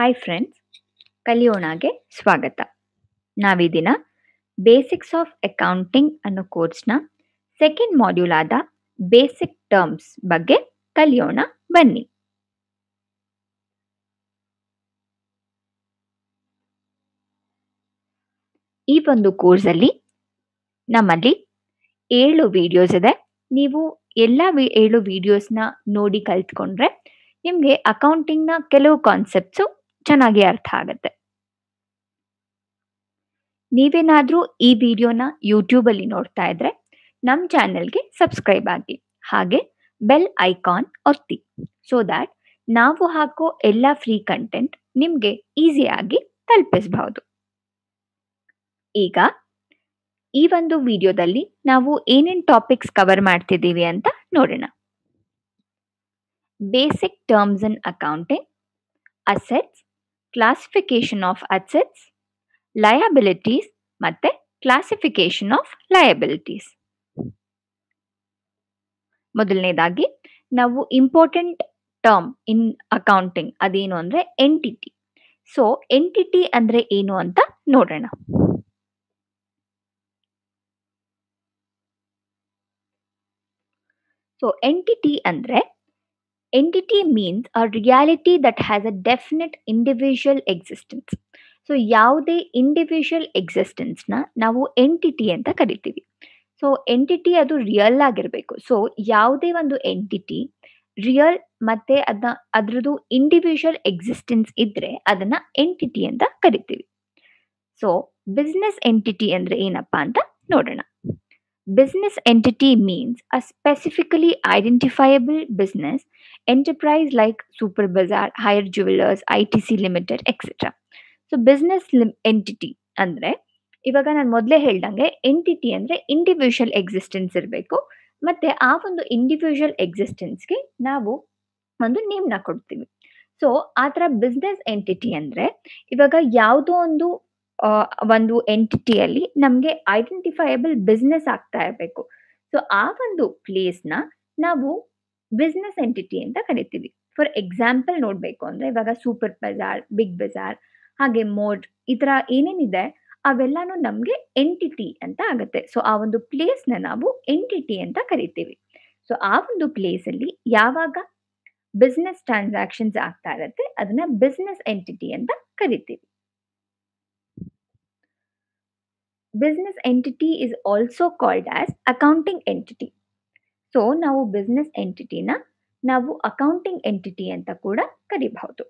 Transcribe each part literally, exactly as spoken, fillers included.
Hi friends, ಕಲಿಯೋಣಗೆ ಸ್ವಾಗತ. ನಾವೀ ದಿನ basics of accounting ಅನ್ನೋ ಕೋರ್ಸ್ನ ಸೆಕೆಂಡ್ ಮಾಡ್ಯೂಲ್ ಆದ ಬೇಸಿಕ್ ಟರ್ಮ್ಸ್ ಬಗ್ಗೆ ಕಲಿಯೋಣ ಬನ್ನಿ. ಈ ಒಂದು ಕೋರ್ಸಲ್ಲಿ ನಮ್ಮಲ್ಲಿ ಏಳು ವಿಡಿಯೋಸ್ ಇದೆ. ನೀವು ಎಲ್ಲ ವಿ ಏಳು ವಿಡಿಯೋಸ್ನ ನೋಡಿ ಕಲ್ತ್ಕೊಂಡ್ರೆ ನಿಮಗೆ ಅಕೌಂಟಿಂಗ್ನ ಕೆಲವು ಕಾನ್ಸೆಪ್ಟ್ಸು ಚೆನ್ನಾಗಿ ಅರ್ಥ ಆಗುತ್ತೆ. ನೀವೇನಾದರೂ ಈ ವಿಡಿಯೋನ ಯೂಟ್ಯೂಬಲ್ಲಿ ನೋಡ್ತಾ ಇದ್ರೆ ನಮ್ಮ ಚಾನೆಲ್ಗೆ ಸಬ್ಸ್ಕ್ರೈಬ್ ಆಗಿ, ಹಾಗೆ ಬೆಲ್ ಐಕಾನ್ ಒತ್ತಿ, ಸೊ ದ್ಯಾಟ್ ನಾವು ಹಾಕೋ ಎಲ್ಲ ಫ್ರೀ ಕಂಟೆಂಟ್ ನಿಮಗೆ ಈಸಿಯಾಗಿ ತಲುಪಿಸಬಹುದು. ಈಗ ಈ ಒಂದು ವಿಡಿಯೋದಲ್ಲಿ ನಾವು ಏನೇನು ಟಾಪಿಕ್ಸ್ ಕವರ್ ಮಾಡ್ತಿದ್ದೀವಿ ಅಂತ ನೋಡೋಣ. Basic terms in accounting, assets, classification of assets, liabilities ಮತ್ತೆ ಕ್ಲಾಸಿಫಿಕೇಶನ್ ಆಫ್ ಲಯಬಿಲಿಟೀಸ್. ಮೊದಲನೇದಾಗಿ ನಾವು ಇಂಪಾರ್ಟೆಂಟ್ ಟರ್ಮ್ ಇನ್ ಅಕೌಂಟಿಂಗ್ ಅದೇನು ಅಂದ್ರೆ ಎಂಟಿಟಿ. ಸೊ ಎಂಟಿಟಿ ಅಂದ್ರೆ ಏನು ಅಂತ ನೋಡೋಣ. ಸೊ ಎಂಟಿಟಿ ಅಂದ್ರೆ entity means a reality that has a definite individual existence. So ಯಾವುದೇ ಇಂಡಿವಿಜುವಲ್ ಎಕ್ಸಿಸ್ಟೆನ್ಸ್ನ ನಾವು ಎಂಟಿಟಿ ಅಂತ ಕರಿತೀವಿ. ಸೊ ಎಂಟಿಟಿ ಅದು ರಿಯಲ್ ಆಗಿರಬೇಕು. ಸೊ ಯಾವುದೇ ಒಂದು ಎಂಟಿಟಿ ರಿಯಲ್ ಮತ್ತೆ ಅದನ್ನ ಅದ್ರದ್ದು ಇಂಡಿವಿಜುವಲ್ ಎಕ್ಸಿಸ್ಟೆನ್ಸ್ ಇದ್ರೆ ಅದನ್ನ ಎಂಟಿಟಿ ಅಂತ ಕರಿತೀವಿ. ಸೊ ಬಿಸ್ನೆಸ್ ಎಂಟಿಟಿ ಅಂದ್ರೆ ಏನಪ್ಪಾ ಅಂತ ನೋಡೋಣ. Business entity means a specifically identifiable business enterprise like Super Bazaar, Hire Jewelers, I T C Limited, et cetera. So business lim- entity ಅಂದ್ರೆ ಇವಾಗ ನಾನು ಮೊದಲೇ ಹೇಳ್ದಂಗೆ ಎಂಟಿಟಿ ಅಂದ್ರೆ ಇಂಡಿವಿಜುವಲ್ ಎಕ್ಸಿಸ್ಟೆನ್ಸ್ ಇರಬೇಕು, ಮತ್ತೆ ಆ ಒಂದು ಇಂಡಿವಿಜುವಲ್ ಎಕ್ಸಿಸ್ಟೆನ್ಸ್ಗೆ ನಾವು ಒಂದು ನೇಮ್ನ ಕೊಡ್ತೀವಿ. ಸೊ ಆ ಥರ ಬಿಸ್ನೆಸ್ ಎಂಟಿಟಿ ಅಂದ್ರೆ ಇವಾಗ ಯಾವುದೋ ಒಂದು ಆ, ಒಂದು ಎಂಟಿಟಿಯಲ್ಲಿ ನಮಗೆ ಐಡೆಂಟಿಫೈಯಬಲ್ ಬಿಸ್ನೆಸ್ ಆಗ್ತಾ ಇರಬೇಕು. ಸೊ ಆ ಒಂದು ಪ್ಲೇಸ್ನ ನಾವು ಬಿಸ್ನೆಸ್ ಎಂಟಿಟಿ ಅಂತ ಕರಿತೀವಿ. ಫಾರ್ ಎಕ್ಸಾಂಪಲ್ ನೋಡಬೇಕು ಅಂದ್ರೆ ಇವಾಗ ಸೂಪರ್ ಬಜಾರ್, ಬಿಗ್ ಬಜಾರ್, ಹಾಗೆ ಮೋಡ್, ಈ ಥರ ಏನೇನಿದೆ ಅವೆಲ್ಲಾನು ನಮಗೆ ಎಂಟಿಟಿ ಅಂತ ಆಗುತ್ತೆ. ಸೊ ಆ ಒಂದು ಪ್ಲೇಸ್ನ ನಾವು ಎಂಟಿಟಿ ಅಂತ ಕರಿತೀವಿ. ಸೊ ಆ ಒಂದು ಪ್ಲೇಸಲ್ಲಿ ಯಾವಾಗ ಬಿಸ್ನೆಸ್ ಟ್ರಾನ್ಸಾಕ್ಷನ್ಸ್ ಆಗ್ತಾ ಇರುತ್ತೆ ಅದನ್ನ ಬಿಸ್ನೆಸ್ ಎಂಟಿಟಿ ಅಂತ ಕರಿತೀವಿ. Business entity is also called as accounting entity. So ನಾವು ಬಿಸ್ನೆಸ್ ಎಂಟಿಟಿನ ನಾವು ಅಕೌಂಟಿಂಗ್ ಎಂಟಿಟಿ ಅಂತ ಕೂಡ ಕರಿಬಹುದು.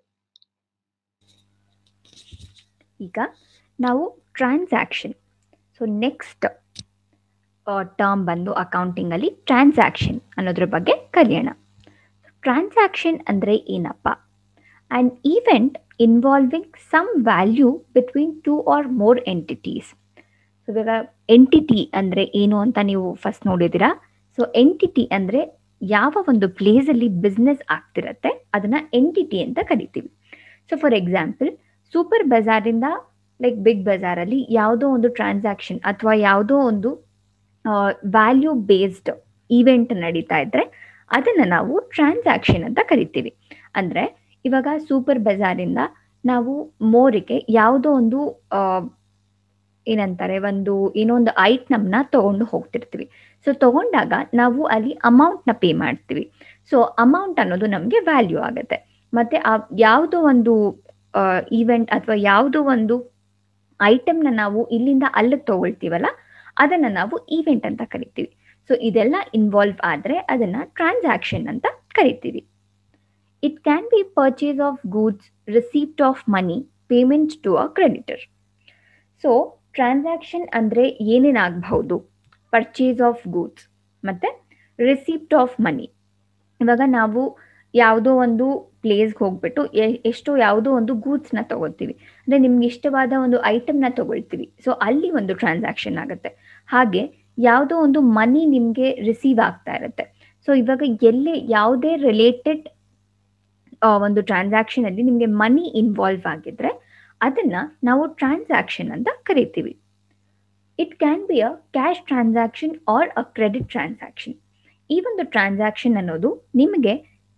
ಈಗ ನಾವು ಟ್ರಾನ್ಸಾಕ್ಷನ್, ಸೊ ನೆಕ್ಸ್ಟ್ ಟರ್ಮ್ ಬಂದು ಅಕೌಂಟಿಂಗ್ ಅಲ್ಲಿ ಟ್ರಾನ್ಸಾಕ್ಷನ್ ಅನ್ನೋದ್ರ ಬಗ್ಗೆ ಕಲಿಯೋಣ. ಟ್ರಾನ್ಸಾಕ್ಷನ್ ಅಂದ್ರೆ ಏನಪ್ಪ? an event involving some value between two or more entities. So ಇವಾಗ ಎಂಟಿಟಿ ಅಂದರೆ ಏನು ಅಂತ ನೀವು ಫಸ್ಟ್ ನೋಡಿದ್ದೀರಾ. ಸೊ ಎಂಟಿಟಿ ಅಂದರೆ ಯಾವ ಒಂದು ಪ್ಲೇಸಲ್ಲಿ ಬಿಸ್ನೆಸ್ ಆಗ್ತಿರತ್ತೆ ಅದನ್ನ ಎಂಟಿಟಿ ಅಂತ ಕರಿತೀವಿ. ಸೊ ಫಾರ್ ಎಕ್ಸಾಂಪಲ್ ಸೂಪರ್ ಬಜಾರಿಂದ ಲೈಕ್ ಬಿಗ್ ಬಜಾರಲ್ಲಿ ಯಾವುದೋ ಒಂದು ಟ್ರಾನ್ಸಾಕ್ಷನ್ ಅಥವಾ ಯಾವುದೋ ಒಂದು ವ್ಯಾಲ್ಯೂ ಬೇಸ್ಡ್ ಈವೆಂಟ್ ನಡೀತಾ ಇದ್ರೆ ಅದನ್ನು ನಾವು ಟ್ರಾನ್ಸಾಕ್ಷನ್ ಅಂತ ಕರಿತೀವಿ. ಅಂದರೆ ಇವಾಗ ಸೂಪರ್ ಬಜಾರಿಂದ ನಾವು ಮೋರಿಗೆ ಯಾವುದೋ ಒಂದು ಏನಂತಾರೆ ಒಂದು ಏನೋ ಒಂದು ಐಟಮ್ನ ತೊಗೊಂಡು ಹೋಗ್ತಿರ್ತೀವಿ. ಸೊ ತೊಗೊಂಡಾಗ ನಾವು ಅಲ್ಲಿ ಅಮೌಂಟ್ನ ಪೇ ಮಾಡ್ತೀವಿ. ಸೊ ಅಮೌಂಟ್ ಅನ್ನೋದು ನಮಗೆ ವ್ಯಾಲ್ಯೂ ಆಗುತ್ತೆ. ಮತ್ತು ಆ ಯಾವುದೋ ಒಂದು ಈವೆಂಟ್ ಅಥವಾ ಯಾವುದೋ ಒಂದು ಐಟಮ್ನ ನಾವು ಇಲ್ಲಿಂದ ಅಲ್ಲಿಗೆ ತೊಗೊಳ್ತೀವಲ್ಲ ಅದನ್ನು ನಾವು ಈವೆಂಟ್ ಅಂತ ಕರಿತೀವಿ. ಸೊ ಇದೆಲ್ಲ ಇನ್ವಾಲ್ವ್ ಆದರೆ ಅದನ್ನು ಟ್ರಾನ್ಸಾಕ್ಷನ್ ಅಂತ ಕರಿತೀವಿ. It can be purchase of goods, receipt of money, payment to a creditor. So transaction ಅಂದರೆ ಏನೇನಾಗಬಹುದು? ಪರ್ಚೇಸ್ ಆಫ್ ಗೂಡ್ಸ್ ಮತ್ತು ರಿಸಿಪ್ಟ್ ಆಫ್ ಮನಿ. ಇವಾಗ ನಾವು ಯಾವುದೋ ಒಂದು ಪ್ಲೇಸ್ಗೆ ಹೋಗ್ಬಿಟ್ಟು ಎಷ್ಟೋ ಯಾವುದೋ ಒಂದು ಗೂಡ್ಸ್ನ ತೊಗೊಳ್ತೀವಿ, ಅಂದರೆ ನಿಮ್ಗೆ ಇಷ್ಟವಾದ ಒಂದು ಐಟಮ್ನ ತೊಗೊಳ್ತೀವಿ. ಸೊ ಅಲ್ಲಿ ಒಂದು ಟ್ರಾನ್ಸಾಕ್ಷನ್ ಆಗುತ್ತೆ. ಹಾಗೆ ಯಾವುದೋ ಒಂದು ಮನಿ ನಿಮಗೆ ರಿಸೀವ್ ಆಗ್ತಾ ಇರುತ್ತೆ. ಸೊ ಇವಾಗ ಎಲ್ಲೇ ಯಾವುದೇ ರಿಲೇಟೆಡ್ ಒಂದು ಟ್ರಾನ್ಸಾಕ್ಷನಲ್ಲಿ ನಿಮಗೆ ಮನಿ ಇನ್ವಾಲ್ವ್ ಆಗಿದ್ರೆ ಅದನ್ನ ನಾವು ಟ್ರಾನ್ಸಾಕ್ಷನ್ ಅಂತ ಕರಿತೀವಿ. It can be a cash transaction or a credit transaction. ಈ ಒಂದು ಟ್ರಾನ್ಸಾಕ್ಷನ್ ಅನ್ನೋದು ನಿಮಗೆ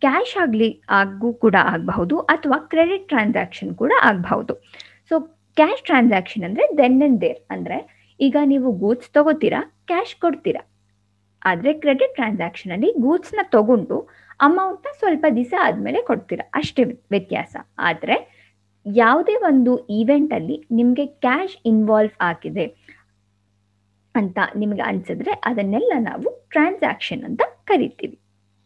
ಕ್ಯಾಶ್ ಆಗಲಿ ಆಗು ಕೂಡ ಆಗಬಹುದು ಅಥವಾ ಕ್ರೆಡಿಟ್ ಟ್ರಾನ್ಸಾಕ್ಷನ್ ಕೂಡ ಆಗಬಹುದು. ಸೊ ಕ್ಯಾಶ್ ಟ್ರಾನ್ಸಾಕ್ಷನ್ ಅಂದರೆ ದೆನ್ ಆ್ಯಂಡ್ ದೇರ್, ಅಂದರೆ ಈಗ ನೀವು ಗೂಡ್ಸ್ ತಗೋತೀರಾ, ಕ್ಯಾಶ್ ಕೊಡ್ತೀರಾ. ಆದರೆ ಕ್ರೆಡಿಟ್ ಟ್ರಾನ್ಸಾಕ್ಷನಲ್ಲಿ ಗೂಡ್ಸ್ನ ತಗೊಂಡು ಅಮೌಂಟ್ನ ಸ್ವಲ್ಪ ದಿವಸ ಆದಮೇಲೆ ಕೊಡ್ತೀರಾ, ಅಷ್ಟೇ ವ್ಯತ್ಯಾಸ. ಆದರೆ ಯಾವುದೇ ಒಂದು ಈವೆಂಟಲ್ಲಿ ನಿಮಗೆ ಕ್ಯಾಶ್ ಇನ್ವಾಲ್ವ್ ಆಗಿದೆ ಅಂತ ನಿಮಗೆ ಅನಿಸಿದ್ರೆ ಅದನ್ನೆಲ್ಲ ನಾವು ಟ್ರಾನ್ಸಾಕ್ಷನ್ ಅಂತ ಕರಿತೀವಿ.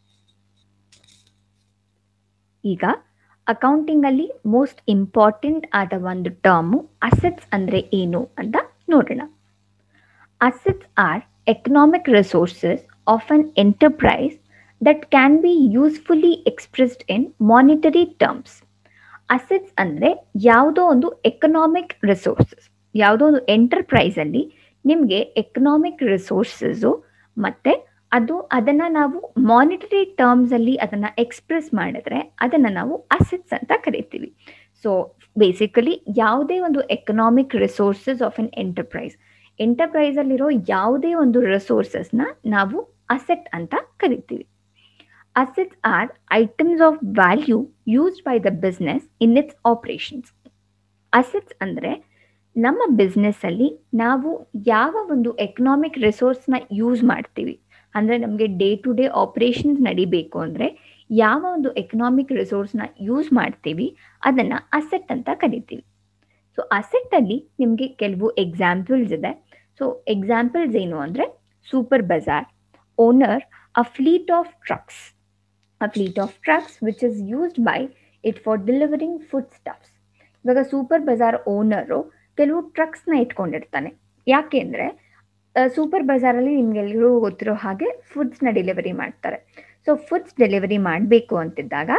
ಈಗ ಅಕೌಂಟಿಂಗಲ್ಲಿ ಮೋಸ್ಟ್ ಇಂಪಾರ್ಟೆಂಟ್ ಆದ ಒಂದು ಟರ್ಮು ಅಸೆಟ್ಸ್ ಅಂದರೆ ಏನು ಅಂತ ನೋಡೋಣ. Assets are economic resources of an enterprise that can be usefully expressed in monetary terms. Assets ಅಂದರೆ ಯಾವುದೋ ಒಂದು ಎಕನಾಮಿಕ್ ರಿಸೋರ್ಸಸ್, ಯಾವುದೋ ಒಂದು ಎಂಟರ್ಪ್ರೈಸಲ್ಲಿ ನಿಮಗೆ ಎಕನಾಮಿಕ್ ರಿಸೋರ್ಸಸ್ಸು ಮತ್ತು ಅದು ಅದನ್ನು ನಾವು ಮಾನಿಟರಿ ಟರ್ಮ್ಸಲ್ಲಿ ಅದನ್ನು ಎಕ್ಸ್ಪ್ರೆಸ್ ಮಾಡಿದ್ರೆ ಅದನ್ನು ನಾವು ಅಸೆಟ್ಸ್ ಅಂತ ಕರಿತೀವಿ. ಸೊ ಬೇಸಿಕಲಿ ಯಾವುದೇ ಒಂದು economic resources of an enterprise, ಎಂಟರ್ಪ್ರೈಸಲ್ಲಿರೋ ಯಾವುದೇ ಒಂದು ರಿಸೋರ್ಸಸ್ನ ನಾವು ಅಸೆಟ್ ಅಂತ ಕರಿತೀವಿ. Assets are items of value used by the business in its operations. Assets ಅಂದರೆ ನಮ್ಮ ಬಿಸ್ನೆಸ್ಸಲ್ಲಿ ನಾವು ಯಾವ ಒಂದು ಎಕನಾಮಿಕ್ ರಿಸೋರ್ಸ್ನ ಯೂಸ್ ಮಾಡ್ತೀವಿ, ಅಂದರೆ ನಮಗೆ ಡೇ ಟು ಡೇ ಆಪ್ರೇಷನ್ಸ್ ನಡಿಬೇಕು ಅಂದರೆ ಯಾವ ಒಂದು ಎಕನಾಮಿಕ್ ರಿಸೋರ್ಸ್ನ ಯೂಸ್ ಮಾಡ್ತೀವಿ ಅದನ್ನು ಅಸೆಟ್ ಅಂತ ಕರಿತೀವಿ. ಸೊ ಅಸೆಟ್ಟಲ್ಲಿ ನಿಮಗೆ ಕೆಲವು ಎಕ್ಸಾಂಪಲ್ಸ್ ಇದೆ. ಸೊ ಎಕ್ಸಾಂಪಲ್ಸ್ ಏನು ಅಂದರೆ super bazaar owner a fleet of trucks, a fleet of trucks which is used by it for delivering food stuffs. ಇವಾಗ ಸೂಪರ್ ಬಜಾರ್ ಓನರು ಕೆಲವು ಟ್ರಕ್ಸ್ನ ಇಟ್ಕೊಂಡಿರ್ತಾನೆ. ಯಾಕೆ ಅಂದರೆ ಸೂಪರ್ ಬಜಾರಲ್ಲಿ ನಿಮಗೆಲ್ಲರೂ ಗೊತ್ತಿರೋ ಹಾಗೆ ಫುಡ್ಸ್ನ ಡೆಲಿವರಿ ಮಾಡ್ತಾರೆ. ಸೊ ಫುಡ್ಸ್ ಡೆಲಿವರಿ ಮಾಡಬೇಕು ಅಂತಿದ್ದಾಗ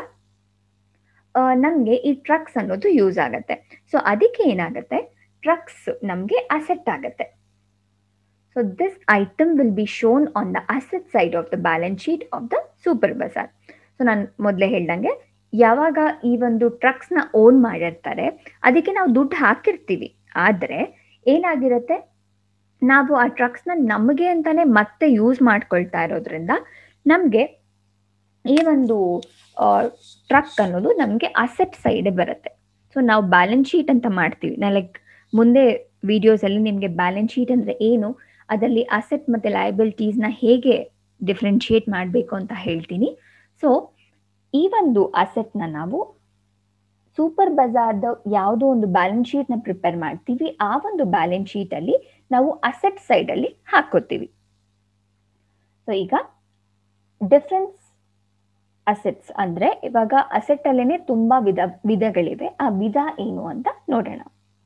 ನಮಗೆ ಈ ಟ್ರಕ್ಸ್ ಅನ್ನೋದು ಯೂಸ್ ಆಗುತ್ತೆ. ಸೊ ಅದಕ್ಕೆ ಏನಾಗುತ್ತೆ, ಟ್ರಕ್ಸ್ ನಮಗೆ ಅಸೆಟ್ ಆಗುತ್ತೆ. So this item will be shown on the asset side of the balance sheet of the super bazaar. So ನಾನು ಮೊದಲೇ ಹೇಳ್ದಂಗೆ ಯಾವಾಗ ಈ ಒಂದು ಟ್ರಕ್ಸ್ನ ಓನ್ ಮಾಡಿರ್ತಾರೆ ಅದಕ್ಕೆ ನಾವು ದುಡ್ಡು ಹಾಕಿರ್ತೀವಿ, ಆದರೆ ಏನಾಗಿರುತ್ತೆ ನಾವು ಆ ಟ್ರಕ್ಸ್ನ ನಮಗೆ ಅಂತಲೇ ಮತ್ತೆ ಯೂಸ್ ಮಾಡ್ಕೊಳ್ತಾ ಇರೋದ್ರಿಂದ ನಮಗೆ ಈ ಒಂದು ಟ್ರಕ್ ಅನ್ನೋದು ನಮಗೆ ಅಸೆಟ್ ಸೈಡೇ ಬರುತ್ತೆ. ಸೊ ನಾವು ಬ್ಯಾಲೆನ್ಸ್ ಶೀಟ್ ಅಂತ ಮಾಡ್ತೀವಿ. ನಾ ಲೈಕ್ ಮುಂದೆ ವಿಡಿಯೋಸಲ್ಲಿ ನಿಮಗೆ ಬ್ಯಾಲೆನ್ಸ್ ಶೀಟ್ ಅಂದರೆ ಏನು, ಅದರಲ್ಲಿ ಅಸೆಟ್ ಮತ್ತು ಲಯಬಿಲಿಟೀಸ್ನ ಹೇಗೆ ಡಿಫ್ರೆನ್ಷಿಯೇಟ್ ಮಾಡಬೇಕು ಅಂತ ಹೇಳ್ತೀನಿ. ಸೊ ಈ ಒಂದು ಅಸೆಟ್ನ ನಾವು ಸೂಪರ್ ಬಜಾರ್ದ ಯಾವುದೋ ಒಂದು ಬ್ಯಾಲೆನ್ಸ್ ಶೀಟ್ನ ಪ್ರಿಪೇರ್ ಮಾಡ್ತೀವಿ, ಆ ಒಂದು ಬ್ಯಾಲೆನ್ಸ್ ಶೀಟಲ್ಲಿ ನಾವು ಅಸೆಟ್ ಸೈಡಲ್ಲಿ ಹಾಕೋತೀವಿ. ಸೊ ಈಗ ಡಿಫ್ರೆನ್ಸ್ ಅಸೆಟ್ಸ್ ಅಂದರೆ ಇವಾಗ ಅಸೆಟ್ಟಲ್ಲೇ ತುಂಬ ವಿಧ ವಿಧಗಳಿವೆ. ಆ ವಿಧ ಏನು ಅಂತ ನೋಡೋಣ.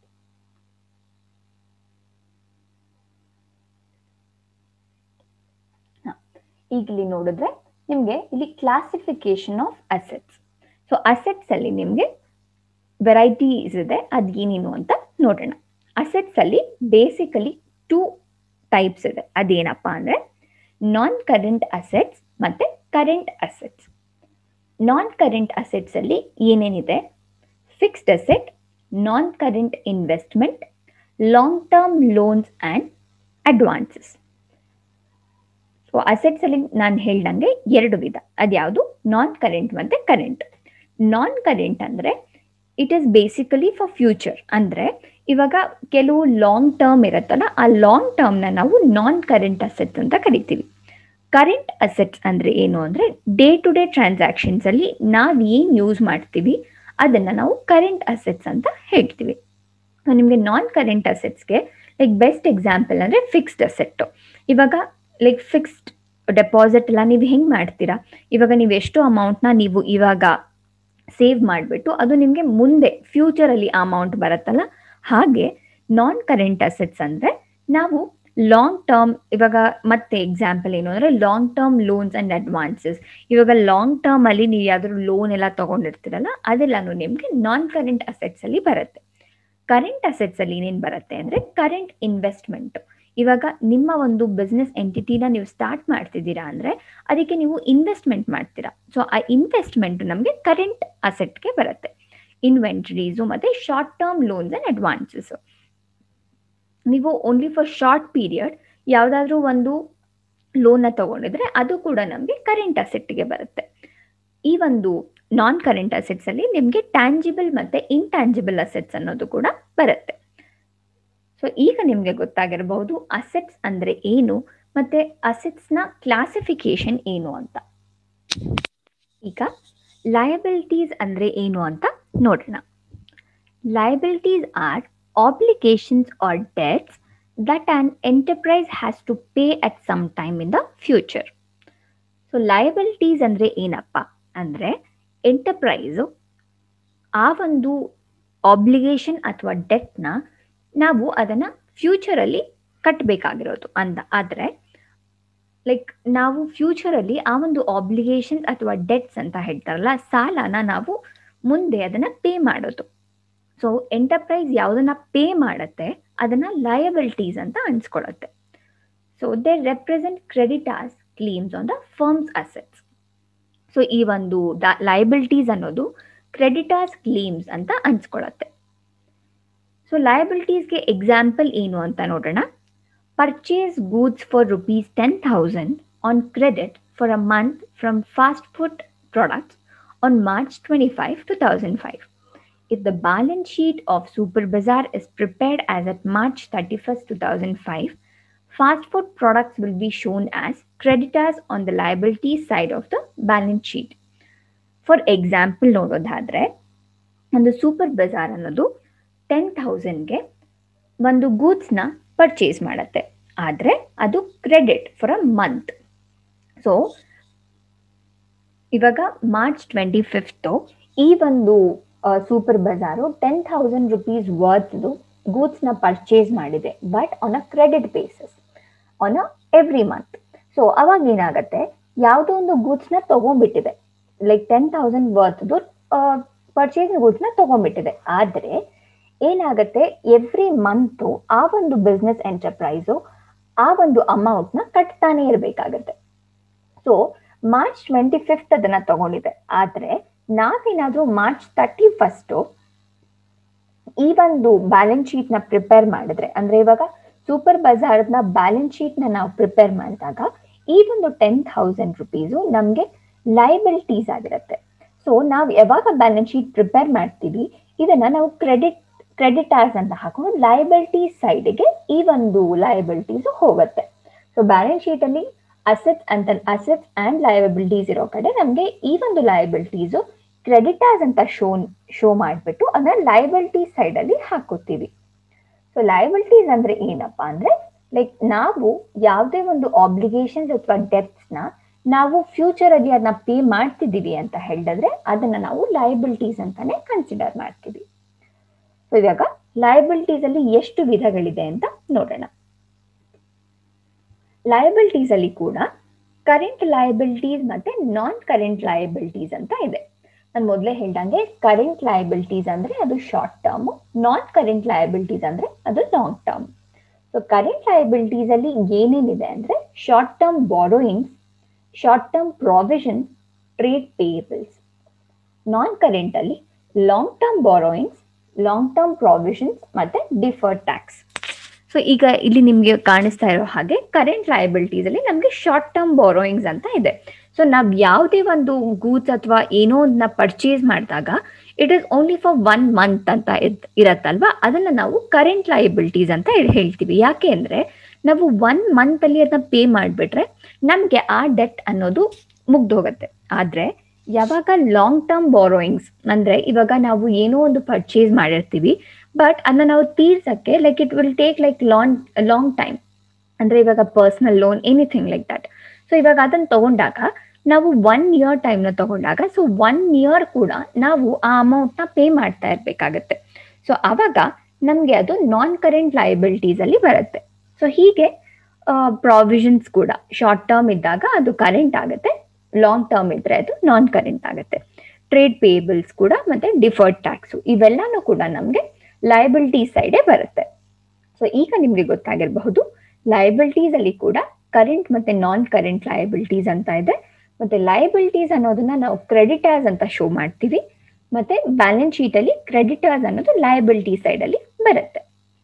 ಈಗಲಿ ನೋಡಿದ್ರೆ ನಿಮಗೆ ಇಲ್ಲಿ classification of assets. So assets ಅಲ್ಲಿ ನಿಮಗೆ ವೆರೈಟೀಸ್ ಇದೆ, ಅದು ಏನೇನು ಅಂತ ನೋಡೋಣ. ಅಸೆಟ್ಸ್ ಅಲ್ಲಿ ಬೇಸಿಕಲಿ ಟೂ ಟೈಪ್ಸ್ ಇದೆ. ಅದೇನಪ್ಪ ಅಂದರೆ ನಾನ್ ಕರೆಂಟ್ ಅಸೆಟ್ಸ್ ಮತ್ತು current assets. Non current assets ಅಲ್ಲಿ ಏನೇನಿದೆ, fixed asset, non current investment, long term loans and advances. So assets ಅಲ್ಲಿ ನಾನು ಹೇಳ್ದಂಗೆ ಎರಡು ವಿಧ, ಅದ್ಯಾವುದು ನಾನ್ ಕರೆಂಟ್ ಮತ್ತು ಕರೆಂಟ್. ನಾನ್ ಕರೆಂಟ್ ಅಂದರೆ it is basically for future, ಅಂದರೆ ಇವಾಗ ಕೆಲವು ಲಾಂಗ್ ಟರ್ಮ್ ಇರುತ್ತಲ್ಲ, ಆ ಲಾಂಗ್ ಟರ್ಮ್ನ ನಾವು ನಾನ್ ಕರೆಂಟ್ ಅಸೆಟ್ಸ್ ಅಂತ ಕರಿತೀವಿ. ಕರೆಂಟ್ ಅಸೆಟ್ಸ್ ಅಂದರೆ ಏನು ಅಂದರೆ ಡೇ ಟು ಡೇ ಟ್ರಾನ್ಸಾಕ್ಷನ್ಸಲ್ಲಿ ನಾವು ಏನು ಯೂಸ್ ಮಾಡ್ತೀವಿ ಅದನ್ನು ನಾವು ಕರೆಂಟ್ ಅಸೆಟ್ಸ್ ಅಂತ ಹೇಳ್ತೀವಿ. ನಿಮಗೆ ನಾನ್ ಕರೆಂಟ್ ಅಸೆಟ್ಸ್ಗೆ ಲೈಕ್ ಬೆಸ್ಟ್ ಎಕ್ಸಾಂಪಲ್ ಅಂದರೆ ಫಿಕ್ಸ್ಡ್ ಅಸೆಟ್ಟು. ಇವಾಗ ಲೈಕ್ ಫಿಕ್ಸ್ಡ್ ಡೆಪಾಸಿಟ್ ಎಲ್ಲ ನೀವು ಹೆಂಗೆ ಮಾಡ್ತೀರಾ, ಇವಾಗ ನೀವು ಎಷ್ಟು ಅಮೌಂಟ್ನ ನೀವು ಇವಾಗ ಸೇವ್ ಮಾಡಿಬಿಟ್ಟು ಅದು ನಿಮಗೆ ಮುಂದೆ ಫ್ಯೂಚರಲ್ಲಿ ಆ ಅಮೌಂಟ್ ಬರುತ್ತಲ್ಲ, ಹಾಗೆ ನಾನ್ ಕರೆಂಟ್ ಅಸೆಟ್ಸ್ ಅಂದರೆ ನಾವು ಲಾಂಗ್ ಟರ್ಮ್, ಇವಾಗ ಮತ್ತೆ ಎಕ್ಸಾಂಪಲ್ ಏನು ಅಂದರೆ long term loans and advances. ಇವಾಗ ಲಾಂಗ್ ಟರ್ಮಲ್ಲಿ ನೀವು ಯಾವ್ದಾದ್ರು ಲೋನ್ ಎಲ್ಲ ತೊಗೊಂಡಿರ್ತೀರಲ್ಲ ಅದೆಲ್ಲನೂ ನಿಮಗೆ ನಾನ್ ಕರೆಂಟ್ ಅಸೆಟ್ಸಲ್ಲಿ ಬರುತ್ತೆ. ಕರೆಂಟ್ ಅಸೆಟ್ಸಲ್ಲಿ ಏನೇನು ಬರುತ್ತೆ ಅಂದರೆ ಕರೆಂಟ್ ಇನ್ವೆಸ್ಟ್ಮೆಂಟು. ಇವಾಗ ನಿಮ್ಮ ಒಂದು ಬಿಸ್ನೆಸ್ ಎಂಟಿಟಿನ ನೀವು ಸ್ಟಾರ್ಟ್ ಮಾಡ್ತಿದ್ದೀರಾ ಅಂದರೆ ಅದಕ್ಕೆ ನೀವು ಇನ್ವೆಸ್ಟ್ಮೆಂಟ್ ಮಾಡ್ತೀರಾ. ಸೊ ಆ ಇನ್ವೆಸ್ಟ್ಮೆಂಟ್ ನಮಗೆ ಕರೆಂಟ್ ಅಸೆಟ್ಗೆ ಬರುತ್ತೆ. ಇನ್ವೆಂಟ್ರೀಸು ಮತ್ತು short term loans and advances. ನೀವು ಓನ್ಲಿ ಫಾರ್ ಶಾರ್ಟ್ ಪೀರಿಯಡ್ ಯಾವುದಾದ್ರೂ ಒಂದು ಲೋನ್ನ ತೊಗೊಂಡಿದ್ರೆ ಅದು ಕೂಡ ನಮಗೆ ಕರೆಂಟ್ ಅಸೆಟ್ಗೆ ಬರುತ್ತೆ. ಈ ಒಂದು ನಾನ್ ಕರೆಂಟ್ ಅಸೆಟ್ಸ್ ಅಲ್ಲಿ ನಿಮಗೆ ಟ್ಯಾಂಜಿಬಲ್ ಮತ್ತೆ ಇಂಟ್ಯಾಂಜಿಬಲ್ ಅಸೆಟ್ಸ್ ಅನ್ನೋದು ಕೂಡ ಬರುತ್ತೆ. ಸೊ ಈಗ ನಿಮಗೆ ಗೊತ್ತಾಗಿರಬಹುದು ಅಸೆಟ್ಸ್ ಅಂದ್ರೆ ಏನು ಮತ್ತೆ ಅಸೆಟ್ಸ್ ನ ಕ್ಲಾಸಿಫಿಕೇಶನ್ ಏನು ಅಂತ. ಈಗ ಲಯಬಿಲಿಟೀಸ್ ಅಂದ್ರೆ ಏನು ಅಂತ ನೋಡೋಣ. Liabilities are obligations or debts that an enterprise has to pay at some time in the future. So liabilities ಅಂದರೆ ಏನಪ್ಪ ಅಂದರೆ ಎಂಟರ್ಪ್ರೈಸು ಆ ಒಂದು ಆಬ್ಲಿಗೇಷನ್ ಅಥವಾ ಡೆಟ್ನ ನಾವು ಅದನ್ನು ಫ್ಯೂಚರಲ್ಲಿ ಕಟ್ಟಬೇಕಾಗಿರೋದು ಅಂತ. ಆದರೆ ಲೈಕ್ ನಾವು ಫ್ಯೂಚರಲ್ಲಿ ಆ ಒಂದು ಆಬ್ಲಿಗೇಷನ್ಸ್ ಅಥವಾ ಡೆಟ್ಸ್ ಅಂತ ಹೇಳ್ತಾರಲ್ಲ, ಸಾಲನ ನಾವು ಮುಂದೆ ಅದನ್ನು ಪೇ ಮಾಡೋದು. ಸೊ ಎಂಟರ್ಪ್ರೈಸ್ ಯಾವುದನ್ನ ಪೇ ಮಾಡುತ್ತೆ ಅದನ್ನ ಲಯಬಿಲಿಟೀಸ್ ಅಂತ ಅನ್ಸ್ಕೊಳ್ಳುತ್ತೆ. So they represent creditors' claims on the firm's assets. So ಈ ಒಂದು ಲಯಬಿಲಿಟೀಸ್ ಅನ್ನೋದು ಕ್ರೆಡಿಟಾರ್ಸ್ ಕ್ಲೇಮ್ಸ್ ಅಂತ ಅನ್ಸ್ಕೊಳ್ಳುತ್ತೆ. ಸೊ ಲಯಬಿಲಿಟೀಸ್ಗೆ ಎಕ್ಸಾಂಪಲ್ ಏನು ಅಂತ ನೋಡೋಣ. Purchase goods for rupees ten thousand on credit for a month from fast food products on March twenty five two thousand five. If the balance sheet of Super Bazaar is prepared as at March thirty-first, two thousand five, fast food products will be shown as creditors on the liability side of the balance sheet. For example, ನೋಡೋದಾದ್ರೆ ಒಂದು super bazaar ಅನ್ನೋದು ten ಥೌಸಂಡ್ಗೆ ಒಂದು ಗೂಡ್ಸ್ನ purchase ಮಾಡುತ್ತೆ, ಆದರೆ ಅದು credit for a month. So ಇವಾಗ March twenty fifth ಈ ಒಂದು super bazaar ten thousand rupees ವರ್ತ್ದು ಗೂಡ್ಸ್ನ ಪರ್ಚೇಸ್ ಮಾಡಿದೆ, but on a credit basis on a every month. So ಅವಾಗ ಏನಾಗುತ್ತೆ, ಯಾವುದೋ ಒಂದು ಗೂಡ್ಸ್ನ ತಗೊಂಡ್ಬಿಟ್ಟಿದೆ, ಲೈಕ್ ಟೆನ್ ಥೌಸಂಡ್ ವರ್ತ್ದು ಪರ್ಚೇಸ್ ಗೂಡ್ಸ್ನ ತಗೊಂಡ್ಬಿಟ್ಟಿದೆ. ಆದರೆ ಏನಾಗುತ್ತೆ, ಎವ್ರಿ ಮಂತು ಆ ಒಂದು ಬಿಸ್ನೆಸ್ ಎಂಟರ್ಪ್ರೈಸು ಆ ಒಂದು ಅಮೌಂಟ್ನ ಕಟ್ತಾನೆ ಇರಬೇಕಾಗತ್ತೆ. ಸೊ ಮಾರ್ಚ್ ಟ್ವೆಂಟಿ ಫಿಫ್ತ್ ಅದನ್ನ ತಗೊಂಡಿದೆ, ಆದರೆ ನಾವೇನಾದ್ರೂ ಮಾರ್ಚ್ ತರ್ಟಿ ಫಸ್ಟು ಈ ಒಂದು ಬ್ಯಾಲೆನ್ಸ್ ಶೀಟ್ನ ಪ್ರಿಪೇರ್ ಮಾಡಿದ್ರೆ, ಅಂದ್ರೆ ಇವಾಗ ಸೂಪರ್ ಬಜಾರ್ನ ಬ್ಯಾಲೆನ್ಸ್ ಶೀಟ್ನ ನಾವು ಪ್ರಿಪೇರ್ ಮಾಡಿದಾಗ ಈ ಒಂದು ಟೆನ್ ಥೌಸಂಡ್ ರುಪೀಸು ನಮಗೆ ಲಯಬಿಲಿಟೀಸ್ ಆಗಿರುತ್ತೆ. ಸೊ ನಾವು ಯಾವಾಗ ಬ್ಯಾಲೆನ್ಸ್ ಶೀಟ್ ಪ್ರಿಪೇರ್ ಮಾಡ್ತೀವಿ ಇದನ್ನ ನಾವು ಕ್ರೆಡಿಟ್ ಕ್ರೆಡಿಟಾರ್ಸ್ ಅಂತ ಹಾಕೊಂಡು ಲಯಬಿಲಿಟೀಸ್ ಸೈಡ್ಗೆ ಈ ಒಂದು ಲಯಬಿಲಿಟೀಸ್ ಹೋಗುತ್ತೆ. ಸೊ ಬ್ಯಾಲೆನ್ಸ್ ಶೀಟ್ ಅಲ್ಲಿ ಅಸೆಟ್ಸ್ ಅಂತ ಅಸೆಟ್ಸ್ ಅಂಡ್ ಲಯಬಿಲಿಟೀಸ್ ಇರೋ ಕಡೆ ನಮಗೆ ಈ ಒಂದು ಲಯಬಿಲಿಟೀಸು ಕ್ರೆಡಿಟಾರ್ಸ್ ಅಂತ ಶೋ ಶೋ ಮಾಡಿಬಿಟ್ಟು ಅದನ್ನ ಲಯಬಿಲಿಟೀಸ್ ಸೈಡ್ ಅಲ್ಲಿ ಹಾಕೋತೀವಿ. ಸೊ ಲಯಬಿಲಿಟೀಸ್ ಅಂದ್ರೆ ಏನಪ್ಪಾ ಅಂದ್ರೆ ಲೈಕ್ ನಾವು ಯಾವುದೇ ಒಂದು ಆಬ್ಲಿಗೇಷನ್ಸ್ ಅಥವಾ ಡೆಪ್ಸ್ ನ ನಾವು ಫ್ಯೂಚರ್ ಅಲ್ಲಿ ಅದನ್ನ ಪೇ ಮಾಡ್ತಿದ್ದೀವಿ ಅಂತ ಹೇಳಿದ್ರೆ ಅದನ್ನ ನಾವು ಲಯಬಿಲಿಟೀಸ್ ಅಂತಾನೆ ಕನ್ಸಿಡರ್ ಮಾಡ್ತೀವಿ. ಸೊ ಇವಾಗ ಲಯಬಿಲಿಟೀಸ್ ಅಲ್ಲಿ ಎಷ್ಟು ವಿಧಗಳಿದೆ ಅಂತ ನೋಡೋಣ. ಲಯಬಿಲಿಟೀಸ್ ಅಲ್ಲಿ ಕೂಡ ಕರೆಂಟ್ ಲಯಬಿಲಿಟೀಸ್ ಮತ್ತೆ ನಾನ್ ಕರೆಂಟ್ ಲಯಬಿಲಿಟೀಸ್ ಅಂತ ಇದೆ. ನಾನು ಮೊದಲೇ ಹೇಳ್ದಂಗೆ ಕರೆಂಟ್ ಲಯಬಿಲಿಟೀಸ್ ಅಂದ್ರೆ ಅದು short term, non current liabilities ಅಂದ್ರೆ ಅದು long term. So current liabilities ಅಲ್ಲಿ ಏನೇನಿದೆ ಅಂದ್ರೆ short term borrowings, short term provisions, trade payables. Non current ಅಲ್ಲಿ long term borrowings, long term provisions ಮತ್ತೆ ಡಿಫರ್ಡ್ ಟ್ಯಾಕ್ಸ್. ಸೊ ಈಗ ಇಲ್ಲಿ ನಿಮಗೆ ಕಾಣಿಸ್ತಾ ಇರೋ ಹಾಗೆ ಕರೆಂಟ್ ಲಯಬಿಲಿಟೀಸ್ ಅಲ್ಲಿ ನಮಗೆ ಶಾರ್ಟ್ ಟರ್ಮ್ ಬಾರೋಯಿಂಗ್ಸ್ ಅಂತ ಇದೆ. ಸೊ ನಾವು ಯಾವುದೇ ಒಂದು ಗೂಡ್ಸ್ ಅಥವಾ ಏನೋ ಒಂದು ಪರ್ಚೇಸ್ ಮಾಡಿದಾಗ it is only for one month ಅಂತ ಇರತ್ತಲ್ವಾ, ಅದನ್ನ ನಾವು ಕರೆಂಟ್ ಲಯಬಿಲಿಟೀಸ್ ಅಂತ ಹೇಳ್ತೀವಿ. ಯಾಕೆ ಅಂದ್ರೆ ನಾವು ಒನ್ ಮಂತ್ ಅಲ್ಲಿ ಅದನ್ನ ಪೇ ಮಾಡಿಬಿಟ್ರೆ ನಮಗೆ ಆ ಡೆಟ್ ಅನ್ನೋದು ಮುಗ್ದೋಗತ್ತೆ. ಆದ್ರೆ ಯಾವಾಗ ಲಾಂಗ್ ಟರ್ಮ್ ಬಾರೋಯಿಂಗ್ಸ್ ಅಂದ್ರೆ ಇವಾಗ ನಾವು ಏನೋ ಒಂದು ಪರ್ಚೇಸ್ ಮಾಡಿರ್ತೀವಿ ಬಟ್ ಅದನ್ನ ನಾವು ತೀರ್ಸಕ್ಕೆ like it will take like long long time, ಅಂದ್ರೆ ಇವಾಗ personal loan anything like that. So ಇವಾಗ ಅದನ್ನ ತಗೊಂಡಾಗ ನಾವು ಒನ್ ಇಯರ್ ಟೈಮ್ನ ತಗೊಂಡಾಗ ಸೊ ಒನ್ ಇಯರ್ ಕೂಡ ನಾವು ಆ ಅಮೌಂಟ್ನ ಪೇ ಮಾಡ್ತಾ ಇರ್ಬೇಕಾಗತ್ತೆ. ಸೊ ಅವಾಗ ನಮಗೆ ಅದು ನಾನ್ ಕರೆಂಟ್ ಲಯಬಿಲಿಟೀಸ್ ಅಲ್ಲಿ ಬರುತ್ತೆ. ಸೊ ಹೀಗೆ ಪ್ರಾವಿಷನ್ಸ್ ಕೂಡ ಶಾರ್ಟ್ ಟರ್ಮ್ ಇದ್ದಾಗ ಅದು ಕರೆಂಟ್ ಆಗುತ್ತೆ, ಲಾಂಗ್ ಟರ್ಮ್ ಇದ್ರೆ ಅದು ನಾನ್ ಕರೆಂಟ್ ಆಗುತ್ತೆ. ಟ್ರೇಡ್ ಪೇಯಬಲ್ಸ್ ಕೂಡ ಮತ್ತೆ ಡಿಫರ್ಡ್ ಟ್ಯಾಕ್ಸು ಇವೆಲ್ಲಾನು ಕೂಡ ನಮಗೆ ಲಯಬಿಲಿಟೀಸ್ ಸೈಡೇ ಬರುತ್ತೆ. ಸೊ ಈಗ ನಿಮ್ಗೆ ಗೊತ್ತಾಗಿರಬಹುದು ಲಯಬಿಲಿಟೀಸ್ ಅಲ್ಲಿ ಕೂಡ ಕರೆಂಟ್ ಮತ್ತೆ ನಾನ್ ಕರೆಂಟ್ ಲಯಬಿಲಿಟೀಸ್ ಅಂತ ಇದೆ. ಮತ್ತೆ ಲಯಬಿಲಿಟೀಸ್ ಅನ್ನೋದನ್ನ ನಾವು ಕ್ರೆಡಿಟರ್ಸ್ ಅಂತ ಶೋ ಮಾಡ್ತೀವಿ, ಮತ್ತೆ ಬ್ಯಾಲೆನ್ಸ್ ಶೀಟ್ ಅಲ್ಲಿ ಕ್ರೆಡಿಟರ್ಸ್ ಅನ್ನೋದು ಲಯಬಿಲಿಟಿ ಸೈಡ್ ಅಲ್ಲಿ ಬರುತ್ತೆ.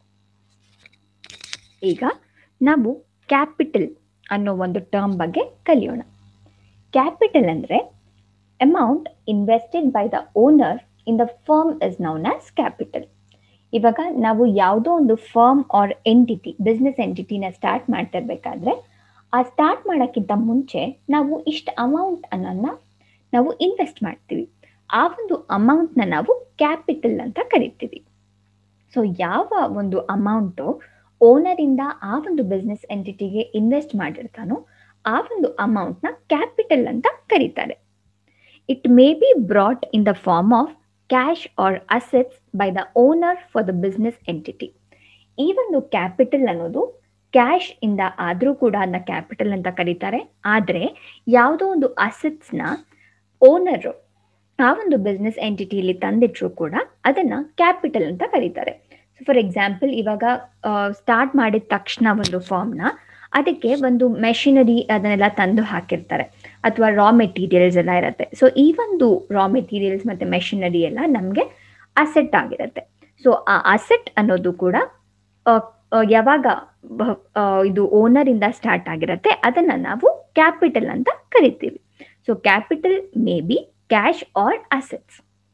ಈಗ ನಾವು ಕ್ಯಾಪಿಟಲ್ ಅನ್ನೋ ಒಂದು ಟರ್ಮ್ ಬಗ್ಗೆ ಕಲಿಯೋಣ. ಕ್ಯಾಪಿಟಲ್ ಅಂದ್ರೆ amount invested by the owner in the firm is known as capital. ಇವಾಗ ನಾವು ಯಾವುದೋ ಒಂದು ಫರ್ಮ್ ಆರ್ ಎಂಟಿಟಿ ಬಿಸ್ನೆಸ್ ಎಂಟಿಟಿನ ಸ್ಟಾರ್ಟ್ ಮಾಡ್ತಿರ್ಬೇಕಾದ್ರೆ ಆ ಸ್ಟಾರ್ಟ್ ಮಾಡೋಕ್ಕಿಂತ ಮುಂಚೆ ನಾವು ಇಷ್ಟು ಅಮೌಂಟ್ ಅನ್ನೋನ್ನ ನಾವು ಇನ್ವೆಸ್ಟ್ ಮಾಡ್ತೀವಿ. ಆ ಒಂದು ಅಮೌಂಟ್ನ ನಾವು ಕ್ಯಾಪಿಟಲ್ ಅಂತ ಕರಿತೀವಿ. ಸೊ ಯಾವ ಒಂದು ಅಮೌಂಟು ಓನರಿಂದ ಆ ಒಂದು ಬಿಸ್ನೆಸ್ ಎಂಟಿಟಿಗೆ ಇನ್ವೆಸ್ಟ್ ಮಾಡಿರ್ತಾನೋ ಆ ಒಂದು ಅಮೌಂಟ್ನ ಕ್ಯಾಪಿಟಲ್ ಅಂತ ಕರೀತಾರೆ. It may be brought in the form of cash or assets by the owner for the business entity. ಈ ಒಂದು ಕ್ಯಾಪಿಟಲ್ ಅನ್ನೋದು ಕ್ಯಾಶ್ ಇಂದ ಆದರೂ ಕೂಡ ಅದನ್ನ ಕ್ಯಾಪಿಟಲ್ ಅಂತ ಕರೀತಾರೆ. ಆದರೆ ಯಾವುದೋ ಒಂದು ಅಸೆಟ್ಸ್ನ ಓನರು ಆ ಒಂದು ಬಿಸ್ನೆಸ್ ಎಂಟಿಟಿಯಲ್ಲಿ ತಂದಿಟ್ಟರು ಕೂಡ ಅದನ್ನು ಕ್ಯಾಪಿಟಲ್ ಅಂತ ಕರೀತಾರೆ. ಸೊ ಫಾರ್ ಎಕ್ಸಾಂಪಲ್, ಇವಾಗ ಸ್ಟಾರ್ಟ್ ಮಾಡಿದ ತಕ್ಷಣ ಒಂದು ಫಾರ್ಮ್ನ ಅದಕ್ಕೆ ಒಂದು ಮೆಷಿನರಿ ಅದನ್ನೆಲ್ಲ ತಂದು ಹಾಕಿರ್ತಾರೆ ಅಥವಾ ರಾ ಮೆಟೀರಿಯಲ್ಸ್ ಎಲ್ಲ ಇರುತ್ತೆ. ಸೊ ಈ ಒಂದು ರಾ ಮೆಟೀರಿಯಲ್ಸ್ ಮತ್ತು ಮೆಷಿನರಿ ಎಲ್ಲ ನಮಗೆ ಅಸೆಟ್ ಆಗಿರುತ್ತೆ. ಸೊ ಆ ಅಸೆಟ್ ಅನ್ನೋದು ಕೂಡ ಯಾವಾಗ ಇದು ಓನರಿಂದ ಸ್ಟಾರ್ಟ್ ಆಗಿರುತ್ತೆ ಅದನ್ನು ನಾವು ಕ್ಯಾಪಿಟಲ್ ಅಂತ ಕರಿತೀವಿ. So capital may be cash or assets.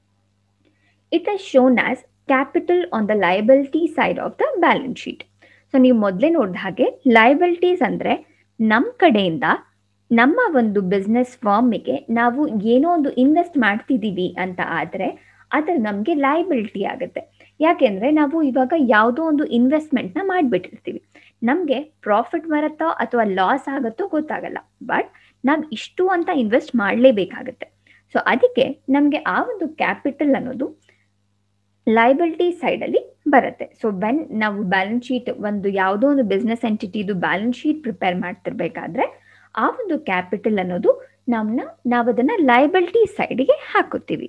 It is shown as capital on the liability side of the balance sheet. So ನೀವು ಮೊದಲೇ ನೋಡಿದ ಹಾಗೆ ಲಯಬಿಲಿಟೀಸ್ ಅಂದರೆ ನಮ್ಮ ಕಡೆಯಿಂದ ನಮ್ಮ ಒಂದು ಬಿಸ್ನೆಸ್ ಫರ್ಮಿಗೆ ನಾವು ಏನೋ ಒಂದು ಇನ್ವೆಸ್ಟ್ ಮಾಡ್ತಿದ್ದೀವಿ ಅಂತ ಆದರೆ ಅದು ನಮಗೆ ಲಯಬಿಲಿಟಿ ಆಗುತ್ತೆ. ಯಾಕೆಂದರೆ ನಾವು ಇವಾಗ ಯಾವುದೋ ಒಂದು ಇನ್ವೆಸ್ಟ್ಮೆಂಟ್ನ ಮಾಡಿಬಿಟ್ಟಿರ್ತೀವಿ, ನಮಗೆ ಪ್ರಾಫಿಟ್ ಬರುತ್ತೋ ಅಥವಾ ಲಾಸ್ ಆಗುತ್ತೋ ಗೊತ್ತಾಗಲ್ಲ, ಬಟ್ ನಾವು ಇಷ್ಟು ಅಂತ ಇನ್ವೆಸ್ಟ್ ಮಾಡಲೇಬೇಕಾಗುತ್ತೆ. ಸೊ ಅದಕ್ಕೆ ನಮಗೆ ಆ ಒಂದು ಕ್ಯಾಪಿಟಲ್ ಅನ್ನೋದು ಲಯಬಿಲಿಟಿ ಸೈಡಲ್ಲಿ ಬರುತ್ತೆ. ಸೊ ವೆನ್ ನಾವು ಬ್ಯಾಲೆನ್ಸ್ ಶೀಟ್ ಒಂದು ಯಾವುದೋ ಒಂದು ಬಿಸ್ನೆಸ್ ಎಂಟಿಟಿದು ಬ್ಯಾಲೆನ್ಸ್ ಶೀಟ್ ಪ್ರಿಪೇರ್ ಮಾಡ್ತಿರ್ಬೇಕಾದ್ರೆ ಆ ಒಂದು ಕ್ಯಾಪಿಟಲ್ ಅನ್ನೋದು ನಮ್ಮನ್ನ ನಾವು ಅದನ್ನು ಲಯಬಿಲಿಟಿ ಸೈಡ್ಗೆ ಹಾಕುತ್ತೀವಿ.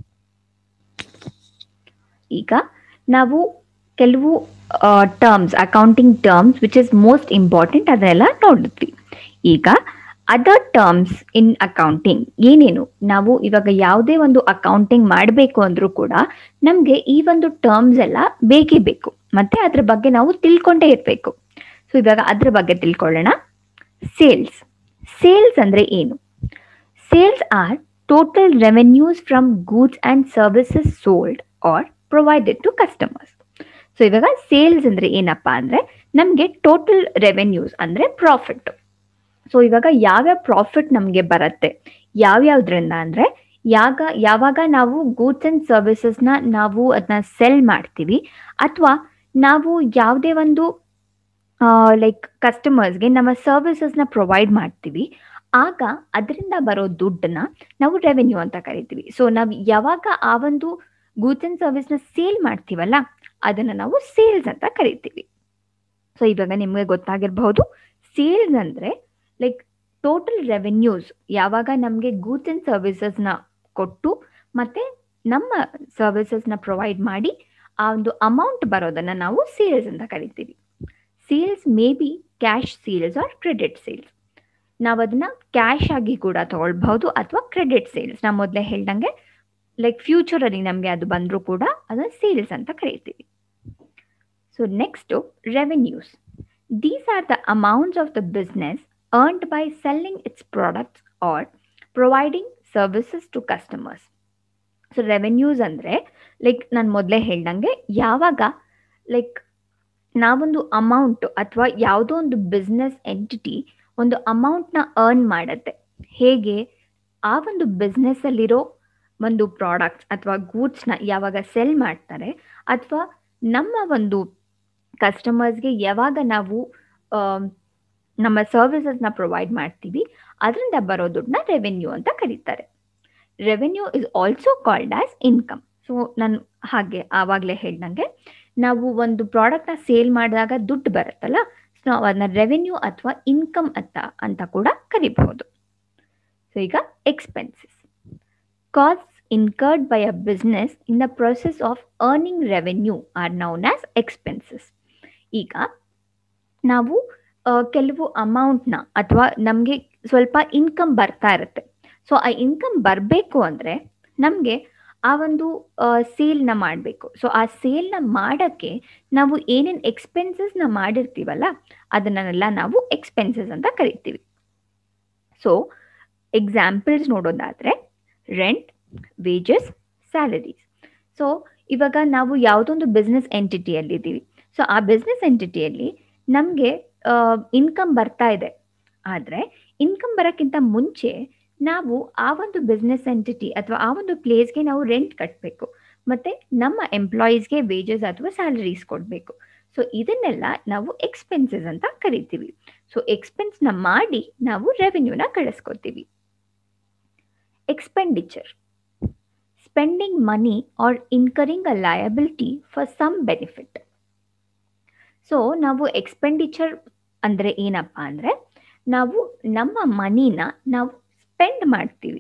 ಈಗ ನಾವು ಕೆಲವು terms, accounting terms which is most important ಅದನ್ನೆಲ್ಲ ನೋಡಿದ್ವಿ. ಈಗ ಅದರ್ ಟರ್ಮ್ಸ್ ಇನ್ ಅಕೌಂಟಿಂಗ್ ಏನೇನು, ನಾವು ಇವಾಗ ಯಾವುದೇ ಒಂದು ಅಕೌಂಟಿಂಗ್ ಮಾಡಬೇಕು ಅಂದರೂ ಕೂಡ ನಮಗೆ ಈ ಒಂದು ಟರ್ಮ್ಸ್ ಎಲ್ಲ ಬೇಕೇ ಬೇಕು, ಮತ್ತು ಅದ್ರ ಬಗ್ಗೆ ನಾವು ತಿಳ್ಕೊಂಡೇ ಇರಬೇಕು. ಸೊ ಇವಾಗ ಅದ್ರ ಬಗ್ಗೆ ತಿಳ್ಕೊಳ್ಳೋಣ. ಸೇಲ್ಸ್. ಸೇಲ್ಸ್ ಅಂದರೆ ಏನು? Sales are total revenues from goods and services sold or provided to customers. So ಇವಾಗ ಸೇಲ್ಸ್ ಅಂದರೆ ಏನಪ್ಪ ಅಂದರೆ ನಮಗೆ ಟೋಟಲ್ ರೆವೆನ್ಯೂಸ್ ಅಂದರೆ ಪ್ರಾಫಿಟ್. ಸೊ ಇವಾಗ ಯಾವ್ಯಾವ ಪ್ರಾಫಿಟ್ ನಮಗೆ ಬರುತ್ತೆ ಯಾವ್ಯಾವುದ್ರಿಂದ ಅಂದರೆ ಯಾಗ ಯಾವಾಗ ನಾವು ಗೂಡ್ಸ್ ಆ್ಯಂಡ್ ಸರ್ವಿಸಸ್ನ ನಾವು ಅದನ್ನ ಸೆಲ್ ಮಾಡ್ತೀವಿ ಅಥವಾ ನಾವು ಯಾವುದೇ ಒಂದು ಲೈಕ್ ಕಸ್ಟಮರ್ಸ್ಗೆ ನಮ್ಮ ಸರ್ವಿಸಸ್ನ ಪ್ರೊವೈಡ್ ಮಾಡ್ತೀವಿ, ಆಗ ಅದರಿಂದ ಬರೋ ದುಡ್ಡನ್ನ ನಾವು ರೆವೆನ್ಯೂ ಅಂತ ಕರಿತೀವಿ. ಸೊ ನಾವು ಯಾವಾಗ ಆ ಒಂದು ಗೂಡ್ಸ್ ಆ್ಯಂಡ್ ಸರ್ವಿಸ್ನ ಸೇಲ್ ಮಾಡ್ತೀವಲ್ಲ ಅದನ್ನು ನಾವು ಸೇಲ್ಸ್ ಅಂತ ಕರಿತೀವಿ. ಸೊ ಇವಾಗ ನಿಮಗೆ ಗೊತ್ತಾಗಿರಬಹುದು, ಸೇಲ್ಸ್ ಅಂದರೆ ಲೈಕ್ ಟೋಟಲ್ ರೆವೆನ್ಯೂಸ್ ಯಾವಾಗ ನಮಗೆ ಗೂಡ್ಸ್ ಆ್ಯಂಡ್ ಸರ್ವಿಸಸ್ನ ಕೊಟ್ಟು ಮತ್ತು ನಮ್ಮ ಸರ್ವಿಸಸ್ನ ಪ್ರೊವೈಡ್ ಮಾಡಿ ಆ ಒಂದು ಅಮೌಂಟ್ ಬರೋದನ್ನು ನಾವು ಸೇಲ್ಸ್ ಅಂತ ಕರಿತೀವಿ. Sales may be cash sales or credit sales. ನಾವು ಅದನ್ನು ಕ್ಯಾಶ್ ಆಗಿ ಕೂಡ ತೊಗೊಳ್ಬಹುದು ಅಥವಾ ಕ್ರೆಡಿಟ್ ಸೇಲ್ಸ್. ನಾವು ಮೊದಲೇ ಹೇಳ್ದಂಗೆ ಲೈಕ್ ಫ್ಯೂಚರಲ್ಲಿ ನಮಗೆ ಅದು ಬಂದರೂ ಕೂಡ ಅದನ್ನು ಸೇಲ್ಸ್ ಅಂತ ಕರಿತೀವಿ. So next revenues. These are the amounts of the business earned by selling its products or providing services to customers. So revenues ಅಂದರೆ ಲೈಕ್ ನಾನು ಮೊದಲೇ ಹೇಳ್ದಂಗೆ ಯಾವಾಗ ಲೈಕ್ ನಾವೊಂದು ಅಮೌಂಟು ಅಥವಾ ಯಾವುದೋ ಒಂದು ಬಿಸ್ನೆಸ್ ಎಂಟಿಟಿ ಒಂದು ಅಮೌಂಟ್ನ ಅರ್ನ್ ಮಾಡುತ್ತೆ, ಹೇಗೆ ಆ ಒಂದು ಬಿಸ್ನೆಸ್ಸಲ್ಲಿರೋ ಒಂದು ಪ್ರಾಡಕ್ಟ್ಸ್ ಅಥವಾ ಗೂಡ್ಸ್ನ ಯಾವಾಗ ಸೆಲ್ ಮಾಡ್ತಾರೆ ಅಥವಾ ನಮ್ಮ ಒಂದು ಕಸ್ಟಮರ್ಸ್ಗೆ ಯಾವಾಗ ನಾವು ನಮ್ಮ ಸರ್ವಿಸಸ್ನ ಪ್ರೊವೈಡ್ ಮಾಡ್ತೀವಿ ಅದರಿಂದ ಬರೋ ದುಡ್ಡನ್ನ ರೆವೆನ್ಯೂ ಅಂತ ಕರೀತಾರೆ. Revenue is also called as income. So ನಾನು ಹಾಗೆ ಆವಾಗಲೇ ಹೇಳ್ದಂಗೆ ನಾವು ಒಂದು ಪ್ರಾಡಕ್ಟ್ನ ಸೇಲ್ ಮಾಡಿದಾಗ ದುಡ್ಡು ಬರುತ್ತಲ್ಲ, ಸೊ ನಾವು ಅದನ್ನ ರೆವೆನ್ಯೂ ಅಥವಾ ಇನ್ಕಮ್ ಅಂತ ಅಂತ ಕೂಡ ಕರಿಬಹುದು. ಸೊ ಈಗ expenses. Costs incurred by a business in the process of earning revenue are known as expenses. ಈಗ ನಾವು ಕೆಲವು ಅಮೌಂಟ್ನ ಅಥವಾ ನಮಗೆ ಸ್ವಲ್ಪ ಇನ್ಕಮ್ ಬರ್ತಾ ಇರುತ್ತೆ. ಸೊ ಆ ಇನ್ಕಮ್ ಬರಬೇಕು ಅಂದರೆ ನಮಗೆ ಆ ಒಂದು ಸೇಲ್ನ ಮಾಡಬೇಕು. ಸೊ ಆ ಸೇಲ್ನ ಮಾಡೋಕ್ಕೆ ನಾವು ಏನೇನು ಎಕ್ಸ್ಪೆನ್ಸಸ್ನ ಮಾಡಿರ್ತೀವಲ್ಲ ಅದನ್ನೆಲ್ಲ ನಾವು ಎಕ್ಸ್ಪೆನ್ಸಸ್ ಅಂತ ಕರಿತೀವಿ. ಸೊ ಎಕ್ಸಾಂಪಲ್ಸ್ ನೋಡೋದಾದರೆ ರೆಂಟ್, ವೇಜಸ್, ಸ್ಯಾಲರೀಸ್. ಸೊ ಇವಾಗ ನಾವು ಯಾವುದೊಂದು ಬಿಸ್ನೆಸ್ ಎಂಟಿಟಿಯಲ್ಲಿದ್ದೀವಿ. ಸೊ ಆ ಬಿಸ್ನೆಸ್ ಎಂಟಿಟಿಯಲ್ಲಿ ನಮಗೆ ಇನ್ಕಮ್ ಬರ್ತಾ ಇದೆ. ಆದರೆ ಇನ್ಕಮ್ ಬರೋಕ್ಕಿಂತ ಮುಂಚೆ ನಾವು ಆ ಒಂದು ಬಿಸ್ನೆಸ್ ಎಂಟಿಟಿ ಅಥವಾ ಆ ಒಂದು ಪ್ಲೇಸ್ಗೆ ನಾವು ರೆಂಟ್ ಕಟ್ಟಬೇಕು, ಮತ್ತು ನಮ್ಮ ಎಂಪ್ಲಾಯೀಸ್ಗೆ ವೇಜಸ್ ಅಥವಾ ಸ್ಯಾಲರೀಸ್ ಕೊಡಬೇಕು. ಸೊ ಇದನ್ನೆಲ್ಲ ನಾವು ಎಕ್ಸ್ಪೆನ್ಸಸ್ ಅಂತ ಕರಿತೀವಿ. ಸೊ ಎಕ್ಸ್ಪೆನ್ಸ್ನ ಮಾಡಿ ನಾವು ರೆವೆನ್ಯೂನ ಕಳಿಸ್ಕೊತೀವಿ. Expenditure, spending money or incurring a liability for some benefit. So ನಾವು ಎಕ್ಸ್ಪೆಂಡಿಚರ್ ಅಂದರೆ ಏನಪ್ಪ ಅಂದರೆ, ನಾವು ನಮ್ಮ ಮನಿನ ನಾವು ಸ್ಪೆಂಡ್ ಮಾಡ್ತೀವಿ.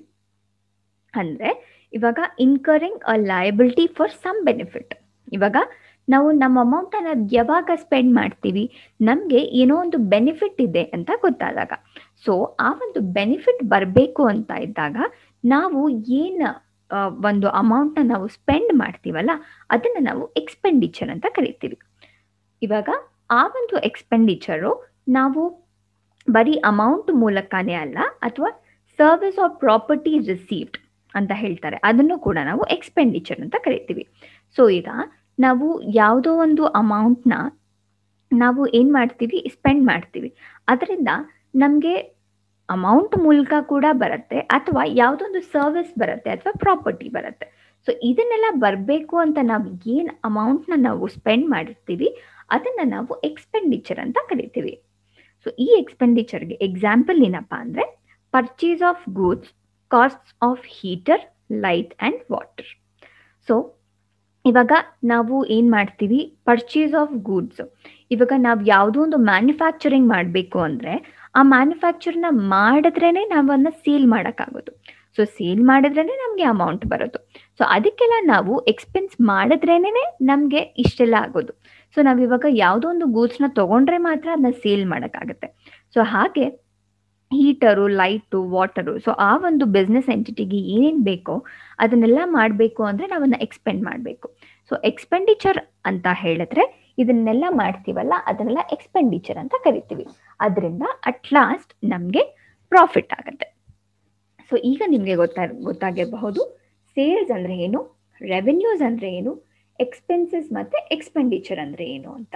ಅಂದರೆ ಇವಾಗ incurring a liability for some benefit. ಇವಾಗ ನಾವು ನಮ್ಮ ಅಮೌಂಟನ್ನು ಯಾವಾಗ ಸ್ಪೆಂಡ್ ಮಾಡ್ತೀವಿ, ನಮಗೆ ಏನೋ ಒಂದು ಬೆನಿಫಿಟ್ ಇದೆ ಅಂತ ಗೊತ್ತಾದಾಗ. ಸೊ ಆ ಒಂದು ಬೆನಿಫಿಟ್ ಬರಬೇಕು ಅಂತ ಇದ್ದಾಗ ನಾವು ಏನು ಒಂದು ಅಮೌಂಟನ್ನ ನಾವು ಸ್ಪೆಂಡ್ ಮಾಡ್ತೀವಲ್ಲ, ಅದನ್ನು ನಾವು ಎಕ್ಸ್ಪೆಂಡಿಚರ್ ಅಂತ ಕರಿತೀವಿ. ಇವಾಗ ಆ ಒಂದು ಎಕ್ಸ್ಪೆಂಡಿಚರು ನಾವು ಬರೀ ಅಮೌಂಟ್ ಮೂಲಕನೇ ಅಲ್ಲ, ಅಥವಾ ಸರ್ವಿಸ್ ಆರ್ ಪ್ರಾಪರ್ಟಿ ರಿಸೀವ್ಡ್ ಅಂತ ಹೇಳ್ತಾರೆ, ಅದನ್ನು ಕೂಡ ನಾವು ಎಕ್ಸ್ಪೆಂಡಿಚರ್ ಅಂತ ಕರಿತೀವಿ. ಸೊ ಈಗ ನಾವು ಯಾವುದೋ ಒಂದು ಅಮೌಂಟ್ನ ನಾವು ಏನು ಮಾಡ್ತೀವಿ, ಸ್ಪೆಂಡ್ ಮಾಡ್ತೀವಿ. ಅದರಿಂದ ನಮಗೆ ಅಮೌಂಟ್ ಮೂಲಕ ಕೂಡ ಬರುತ್ತೆ, ಅಥವಾ ಯಾವುದೊಂದು ಸರ್ವಿಸ್ ಬರುತ್ತೆ, ಅಥವಾ ಪ್ರಾಪರ್ಟಿ ಬರುತ್ತೆ. ಸೊ ಇದನ್ನೆಲ್ಲ ಬರಬೇಕು ಅಂತ ನಾವು ಏನು ಅಮೌಂಟ್ನ ನಾವು ಸ್ಪೆಂಡ್ ಮಾಡಿರ್ತೀವಿ, ಅದನ್ನು ನಾವು ಎಕ್ಸ್ಪೆಂಡಿಚರ್ ಅಂತ ಕರಿತೀವಿ. ಸೊ ಈ ಎಕ್ಸ್ಪೆಂಡಿಚರ್ಗೆ ಎಕ್ಸಾಂಪಲ್ ಏನಪ್ಪ ಅಂದರೆ, purchase of goods, costs of heater, light and water. So ಇವಾಗ ನಾವು ಏನು ಮಾಡ್ತೀವಿ, ಪರ್ಚೇಸ್ ಆಫ್ ಗೂಡ್ಸ್. ಇವಾಗ ನಾವು ಯಾವುದೋ ಒಂದು ಮ್ಯಾನುಫ್ಯಾಕ್ಚರಿಂಗ್ ಮಾಡಬೇಕು ಅಂದರೆ, ಆ ಮ್ಯಾನುಫ್ಯಾಕ್ಚರ್ನ ಮಾಡಿದ್ರೇ ನಾವು ಅದನ್ನ ಸೇಲ್ ಮಾಡೋಕ್ಕಾಗೋದು. ಸೊ ಸೇಲ್ ಮಾಡಿದ್ರೇ ನಮಗೆ ಅಮೌಂಟ್ ಬರೋದು. ಸೊ ಅದಕ್ಕೆಲ್ಲ ನಾವು ಎಕ್ಸ್ಪೆನ್ಸ್ ಮಾಡಿದ್ರೇ ನಮಗೆ ಇಷ್ಟೆಲ್ಲ ಆಗೋದು. ಸೊ ನಾವು ಇವಾಗ ಯಾವುದೋ ಒಂದು ಗೂಡ್ಸ್ನ ತೊಗೊಂಡ್ರೆ ಮಾತ್ರ ಅದನ್ನ ಸೇಲ್ ಮಾಡೋಕ್ಕಾಗುತ್ತೆ. ಸೊ ಹಾಗೆ ಹೀಟರು, ಲೈಟು, ವಾಟರು, ಸೊ ಆ ಒಂದು ಬಿಸ್ನೆಸ್ ಎಂಟಿಟಿಗೆ ಏನೇನು ಬೇಕೋ ಅದನ್ನೆಲ್ಲ ಮಾಡಬೇಕು ಅಂದರೆ ನಾವನ್ನ ಎಕ್ಸ್ಪೆಂಡ್ ಮಾಡಬೇಕು. ಸೊ ಎಕ್ಸ್ಪೆಂಡಿಚರ್ ಅಂತ ಹೇಳಿದ್ರೆ ಇದನ್ನೆಲ್ಲ ಮಾಡ್ತೀವಲ್ಲ, ಅದನ್ನೆಲ್ಲ ಎಕ್ಸ್ಪೆಂಡಿಚರ್ ಅಂತ ಕರಿತೀವಿ. ಅದರಿಂದ ಅಟ್ ಲಾಸ್ಟ್ ನಮಗೆ ಪ್ರಾಫಿಟ್ ಆಗುತ್ತೆ. ಸೊ ಈಗ ನಿಮಗೆ ಗೊತ್ತಾ ಗೊತ್ತಾಗಿರಬಹುದು ಸೇಲ್ಸ್ ಅಂದರೆ ಏನು, ರೆವೆನ್ಯೂಸ್ ಅಂದರೆ ಏನು, ಎಕ್ಸ್ಪೆನ್ಸಸ್ ಮತ್ತು ಎಕ್ಸ್ಪೆಂಡಿಚರ್ ಅಂದರೆ ಏನು ಅಂತ.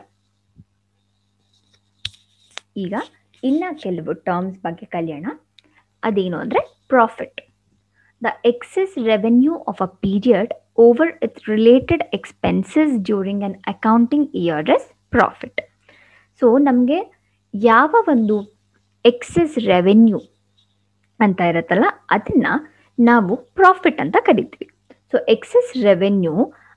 ಈಗ ಇನ್ನು ಕೆಲವು ಟರ್ಮ್ಸ್ ಬಗ್ಗೆ ಕಲಿಯೋಣ. ಅದೇನು ಅಂದರೆ profit. The excess revenue of a period over its related expenses during an accounting year is profit. So ನಮಗೆ ಯಾವ ಒಂದು ಎಕ್ಸೆಸ್ ರೆವೆನ್ಯೂ ಅಂತ ಇರುತ್ತಲ್ಲ, ಅದನ್ನು ನಾವು ಪ್ರಾಫಿಟ್ ಅಂತ ಕರಿತೀವಿ. ಸೊ ಎಕ್ಸೆಸ್ ರೆವೆನ್ಯೂ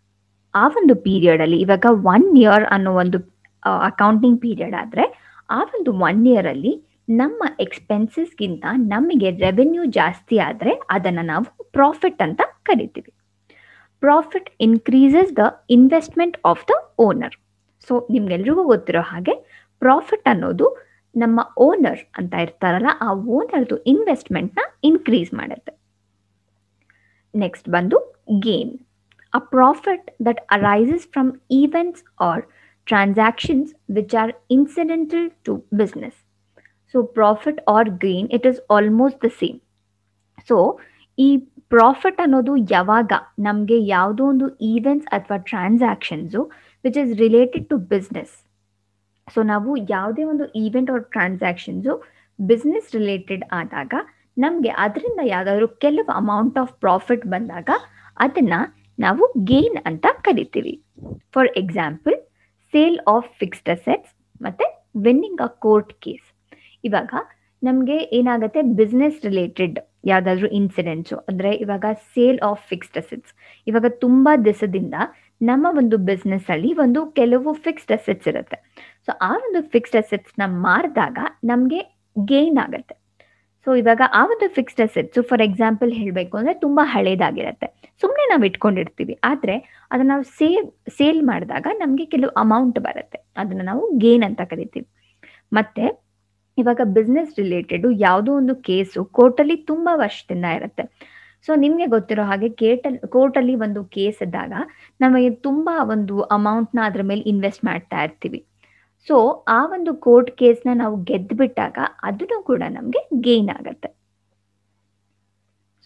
ಆ ಒಂದು ಪೀರಿಯಡಲ್ಲಿ, ಇವಾಗ ಒನ್ ಇಯರ್ ಅನ್ನೋ ಒಂದು ಅಕೌಂಟಿಂಗ್ ಪೀರಿಯಡ್ ಆದರೆ, ಆ ಒಂದು ಒನ್ ಇಯರಲ್ಲಿ ನಮ್ಮ ಎಕ್ಸ್ಪೆನ್ಸಸ್ಗಿಂತ ನಮಗೆ ರೆವೆನ್ಯೂ ಜಾಸ್ತಿ ಆದರೆ ಅದನ್ನು ನಾವು ಪ್ರಾಫಿಟ್ ಅಂತ ಕರಿತೀವಿ. Profit increases the investment of the owner. So ನಿಮ್ಗೆಲ್ರಿಗೂ ಗೊತ್ತಿರೋ ಹಾಗೆ ಪ್ರಾಫಿಟ್ ಅನ್ನೋದು ನಮ್ಮ ಓನರ್ ಅಂತ ಇರ್ತಾರಲ್ಲ, ಆ ಓನರ್ದು ಇನ್ವೆಸ್ಟ್ಮೆಂಟ್ನ ಇನ್ಕ್ರೀಸ್ ಮಾಡುತ್ತೆ. ನೆಕ್ಸ್ಟ್ ಬಂದು gain. A profit that arises from events or transactions which are incidental to business. So profit or gain, it is almost the same. So ಈ ಪ್ರಾಫಿಟ್ ಅನ್ನೋದು ಯಾವಾಗ ನಮಗೆ ಯಾವುದೋ ಒಂದು ಈವೆಂಟ್ಸ್ ಅಥವಾ transactions which is related to business. So ನಾವು ಯಾವುದೇ ಒಂದು event or transactions business related ಆದಾಗ ನಮಗೆ ಅದರಿಂದ ಯಾವುದಾದ್ರೂ ಕೆಲವು ಅಮೌಂಟ್ ಆಫ್ ಪ್ರಾಫಿಟ್ ಬಂದಾಗ ಅದನ್ನು ನಾವು ಗೇನ್ ಅಂತ ಕರಿತೀವಿ. For example, sale of fixed assets ಮತ್ತು ವಿನ್ನಿಂಗ್ ಅ ಕೋರ್ಟ್ ಕೇಸ್. ಇವಾಗ ನಮಗೆ ಏನಾಗುತ್ತೆ, ಬಿಸ್ನೆಸ್ ರಿಲೇಟೆಡ್ ಯಾವುದಾದ್ರೂ ಇನ್ಸಿಡೆಂಟ್ಸು ಅಂದರೆ, ಇವಾಗ ಸೇಲ್ ಆಫ್ ಫಿಕ್ಸ್ಡ್ ಅಸೆಟ್ಸ್, ಇವಾಗ ತುಂಬ ದಿವಸದಿಂದ ನಮ್ಮ ಒಂದು ಬಿಸ್ನೆಸ್ಸಲ್ಲಿ ಒಂದು ಕೆಲವು ಫಿಕ್ಸ್ಡ್ ಅಸೆಟ್ಸ್ ಇರುತ್ತೆ. ಸೊ ಆ ಒಂದು ಫಿಕ್ಸ್ಡ್ ಅಸೆಟ್ಸ್ನ ಮಾರಿದಾಗ ನಮಗೆ ಗೇನ್ ಆಗುತ್ತೆ. ಸೊ ಇವಾಗ ಆ ಒಂದು ಫಿಕ್ಸ್ಡ್ ಅಸೆಟ್ಸು ಫಾರ್ ಎಕ್ಸಾಂಪಲ್ ಹೇಳಬೇಕು ಅಂದರೆ ತುಂಬ ಹಳೇದಾಗಿರುತ್ತೆ, ಸುಮ್ಮನೆ ನಾವು ಇಟ್ಕೊಂಡಿರ್ತೀವಿ. ಆದರೆ ಅದನ್ನು ನಾವು ಸೇವ್ ಸೇಲ್ ಮಾಡಿದಾಗ ನಮಗೆ ಕೆಲವು ಅಮೌಂಟ್ ಬರುತ್ತೆ, ಅದನ್ನು ನಾವು ಗೇನ್ ಅಂತ ಕರಿತೀವಿ. ಮತ್ತು ಇವಾಗ ಬಿಸ್ನೆಸ್ ರಿಲೇಟೆಡು ಯಾವುದೋ ಒಂದು ಕೇಸು ಕೋರ್ಟಲ್ಲಿ ತುಂಬ ವರ್ಷದಿಂದ ಇರುತ್ತೆ. ಸೊ ನಿಮಗೆ ಗೊತ್ತಿರೋ ಹಾಗೆ ಕೇಟಲ್ ಕೋರ್ಟಲ್ಲಿ ಒಂದು ಕೇಸ್ ಇದ್ದಾಗ ನಮಗೆ ತುಂಬ ಒಂದು ಅಮೌಂಟ್ನ ಅದರ ಮೇಲೆ ಇನ್ವೆಸ್ಟ್ ಮಾಡ್ತಾ ಇರ್ತೀವಿ. ಸೊ ಆ ಒಂದು ಕೋರ್ಟ್ ಕೇಸ್ನ ನಾವು ಗೆದ್ದುಬಿಟ್ಟಾಗ ಅದನ್ನು ಕೂಡ ನಮಗೆ ಗೇನ್ ಆಗುತ್ತೆ. ಸೊ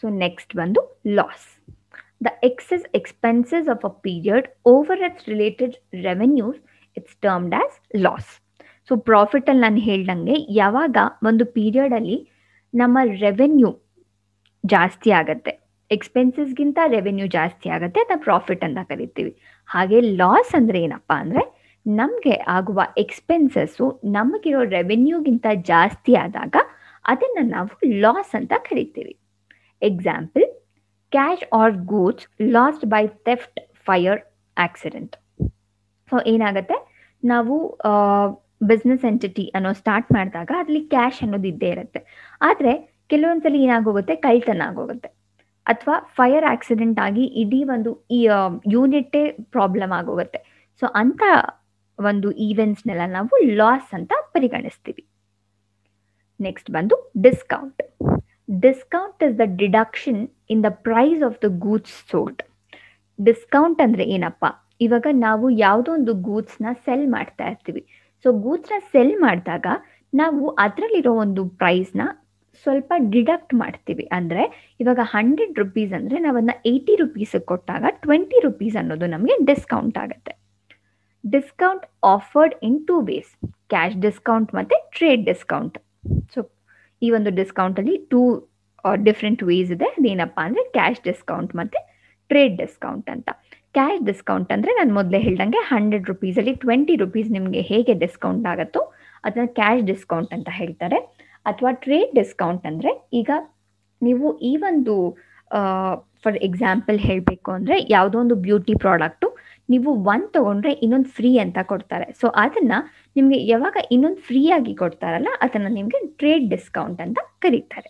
ಸೊ ನೆಕ್ಸ್ಟ್ ಬಂದು loss. The excess expenses of a period over its related revenues it's termed as loss. So ಪ್ರಾಫಿಟಲ್ಲಿ ನಾನು ಹೇಳ್ದಂಗೆ ಯಾವಾಗ ಒಂದು ಪೀರಿಯಡಲ್ಲಿ ನಮ್ಮ ರೆವೆನ್ಯೂ ಜಾಸ್ತಿ ಆಗುತ್ತೆ, ಎಕ್ಸ್ಪೆನ್ಸಸ್ಗಿಂತ ರೆವೆನ್ಯೂ ಜಾಸ್ತಿ ಆಗುತ್ತೆ, ಅದನ್ನ ಪ್ರಾಫಿಟ್ ಅಂತ ಕರಿತೀವಿ. ಹಾಗೆ ಲಾಸ್ ಅಂದರೆ ಏನಪ್ಪ ಅಂದರೆ ನಮಗೆ ಆಗುವ ಎಕ್ಸ್ಪೆನ್ಸಸ್ಸು ನಮಗಿರೋ ರೆವೆನ್ಯೂಗಿಂತ ಜಾಸ್ತಿ ಆದಾಗ ಅದನ್ನು ನಾವು ಲಾಸ್ ಅಂತ ಕರಿತೀವಿ. Example, cash or goods lost by theft, fire, accident. So ಏನಾಗುತ್ತೆ, ನಾವು ಬಿಸ್ನೆಸ್ ಎಂಟಿಟಿ ಅನ್ನೋ ಸ್ಟಾರ್ಟ್ ಮಾಡಿದಾಗ ಅದರಲ್ಲಿ ಕ್ಯಾಶ್ ಅನ್ನೋದು ಇದ್ದೇ ಇರುತ್ತೆ. ಆದರೆ ಕೆಲವೊಂದ್ಸಲಿ ಏನಾಗೋಗುತ್ತೆ, ಕಳ್ತನ ಆಗೋಗುತ್ತೆ, ಅಥವಾ ಫೈರ್ ಆಕ್ಸಿಡೆಂಟ್ ಆಗಿ ಇಡೀ ಒಂದು ಈ ಯೂನಿಟ್ಟೇ ಪ್ರಾಬ್ಲಮ್ ಆಗೋಗುತ್ತೆ. ಸೊ ಅಂಥ ಒಂದು ಈವೆಂಟ್ಸ್ನೆಲ್ಲ ನಾವು ಲಾಸ್ ಅಂತ ಪರಿಗಣಿಸ್ತೀವಿ. ನೆಕ್ಸ್ಟ್ ಬಂದು discount. Discount is the deduction in the price of the goods sold. Discount ಅಂದರೆ ಏನಪ್ಪ, ಇವಾಗ ನಾವು ಯಾವುದೋ ಒಂದು ಗೂಡ್ಸ್ನ ಸೆಲ್ ಮಾಡ್ತಾ ಇರ್ತೀವಿ. ಸೊ ಗೂಡ್ಸ್ನ ಸೆಲ್ ಮಾಡಿದಾಗ ನಾವು ಅದರಲ್ಲಿರೋ ಒಂದು ಪ್ರೈಸ್ನ ಸ್ವಲ್ಪ ಡಿಡಕ್ಟ್ ಮಾಡ್ತೀವಿ. ಅಂದರೆ ಇವಾಗ ಹಂಡ್ರೆಡ್ ರುಪೀಸ್ ಅಂದರೆ ನಾವು ಅದನ್ನ ಏಯ್ಟಿ ರುಪೀಸಿಗೆ ಕೊಟ್ಟಾಗ ಟ್ವೆಂಟಿ ರುಪೀಸ್ ಅನ್ನೋದು ನಮಗೆ ಡಿಸ್ಕೌಂಟ್ ಆಗುತ್ತೆ. Discount offered in two ways, cash discount ಮತ್ತು ಟ್ರೇಡ್ ಡಿಸ್ಕೌಂಟ್. ಸೊ ಈ ಒಂದು ಡಿಸ್ಕೌಂಟಲ್ಲಿ ಟೂ ಡಿಫ್ರೆಂಟ್ ವೇಸ್ ಇದೆ. ಅದೇನಪ್ಪ ಅಂದರೆ ಕ್ಯಾಶ್ ಡಿಸ್ಕೌಂಟ್ ಮತ್ತು ಟ್ರೇಡ್ ಡಿಸ್ಕೌಂಟ್ ಅಂತ. ಕ್ಯಾಶ್ ಡಿಸ್ಕೌಂಟ್ ಅಂದರೆ ನಾನು ಮೊದಲೇ ಹೇಳ್ದಂಗೆ ಹಂಡ್ರೆಡ್ ರುಪೀಸಲ್ಲಿ ಟ್ವೆಂಟಿ ರುಪೀಸ್ ನಿಮಗೆ ಹೇಗೆ ಡಿಸ್ಕೌಂಟ್ ಆಗುತ್ತೋ ಅದನ್ನು ಕ್ಯಾಶ್ ಡಿಸ್ಕೌಂಟ್ ಅಂತ ಹೇಳ್ತಾರೆ. ಅಥವಾ ಟ್ರೇಡ್ ಡಿಸ್ಕೌಂಟ್ ಅಂದರೆ ಈಗ ನೀವು ಈ ಒಂದು ಫಾರ್ ಎಕ್ಸಾಂಪಲ್ ಹೇಳಬೇಕು ಅಂದರೆ ಯಾವುದೋ ಒಂದು ಬ್ಯೂಟಿ ಪ್ರಾಡಕ್ಟು ನೀವು ಒಂದು ತೊಗೊಂಡ್ರೆ ಇನ್ನೊಂದು ಫ್ರೀ ಅಂತ ಕೊಡ್ತಾರೆ. ಸೊ ಅದನ್ನು ನಿಮಗೆ ಯಾವಾಗ ಇನ್ನೊಂದು ಫ್ರೀಯಾಗಿ ಕೊಡ್ತಾರಲ್ಲ ಅದನ್ನು ನಿಮಗೆ ಟ್ರೇಡ್ ಡಿಸ್ಕೌಂಟ್ ಅಂತ ಕರೀತಾರೆ.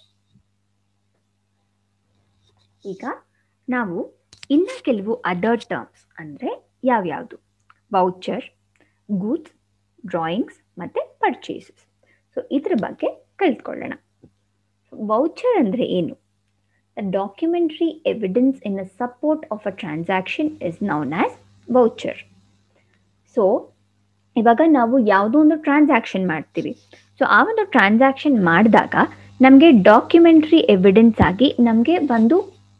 ಈಗ ನಾವು ಇನ್ನು ಕೆಲವು ಅದರ್ ಟರ್ಮ್ಸ್ ಅಂದರೆ ಯಾವ್ಯಾವುದು, ವೌಚರ್, ಗೂಡ್ಸ್, ಡ್ರಾಯಿಂಗ್ಸ್ ಮತ್ತು ಪರ್ಚೇಸಸ್. ಸೊ ಇದ್ರ ಬಗ್ಗೆ ಕಲ್ತ್ಕೊಳ್ಳೋಣ. ವೌಚರ್ ಅಂದರೆ ಏನು? Documentary evidence in a support of a transaction is known as voucher. So ಇವಾಗ ನಾವು ಯಾವುದೋ ಒಂದು ಟ್ರಾನ್ಸಾಕ್ಷನ್ ಮಾಡ್ತೀವಿ. ಸೊ ಆ ಒಂದು ಟ್ರಾನ್ಸಾಕ್ಷನ್ ಮಾಡಿದಾಗ ನಮಗೆ ಡಾಕ್ಯುಮೆಂಟ್ರಿ ಎವಿಡೆನ್ಸ್ ಆಗಿ ನಮಗೆ ಒಂದು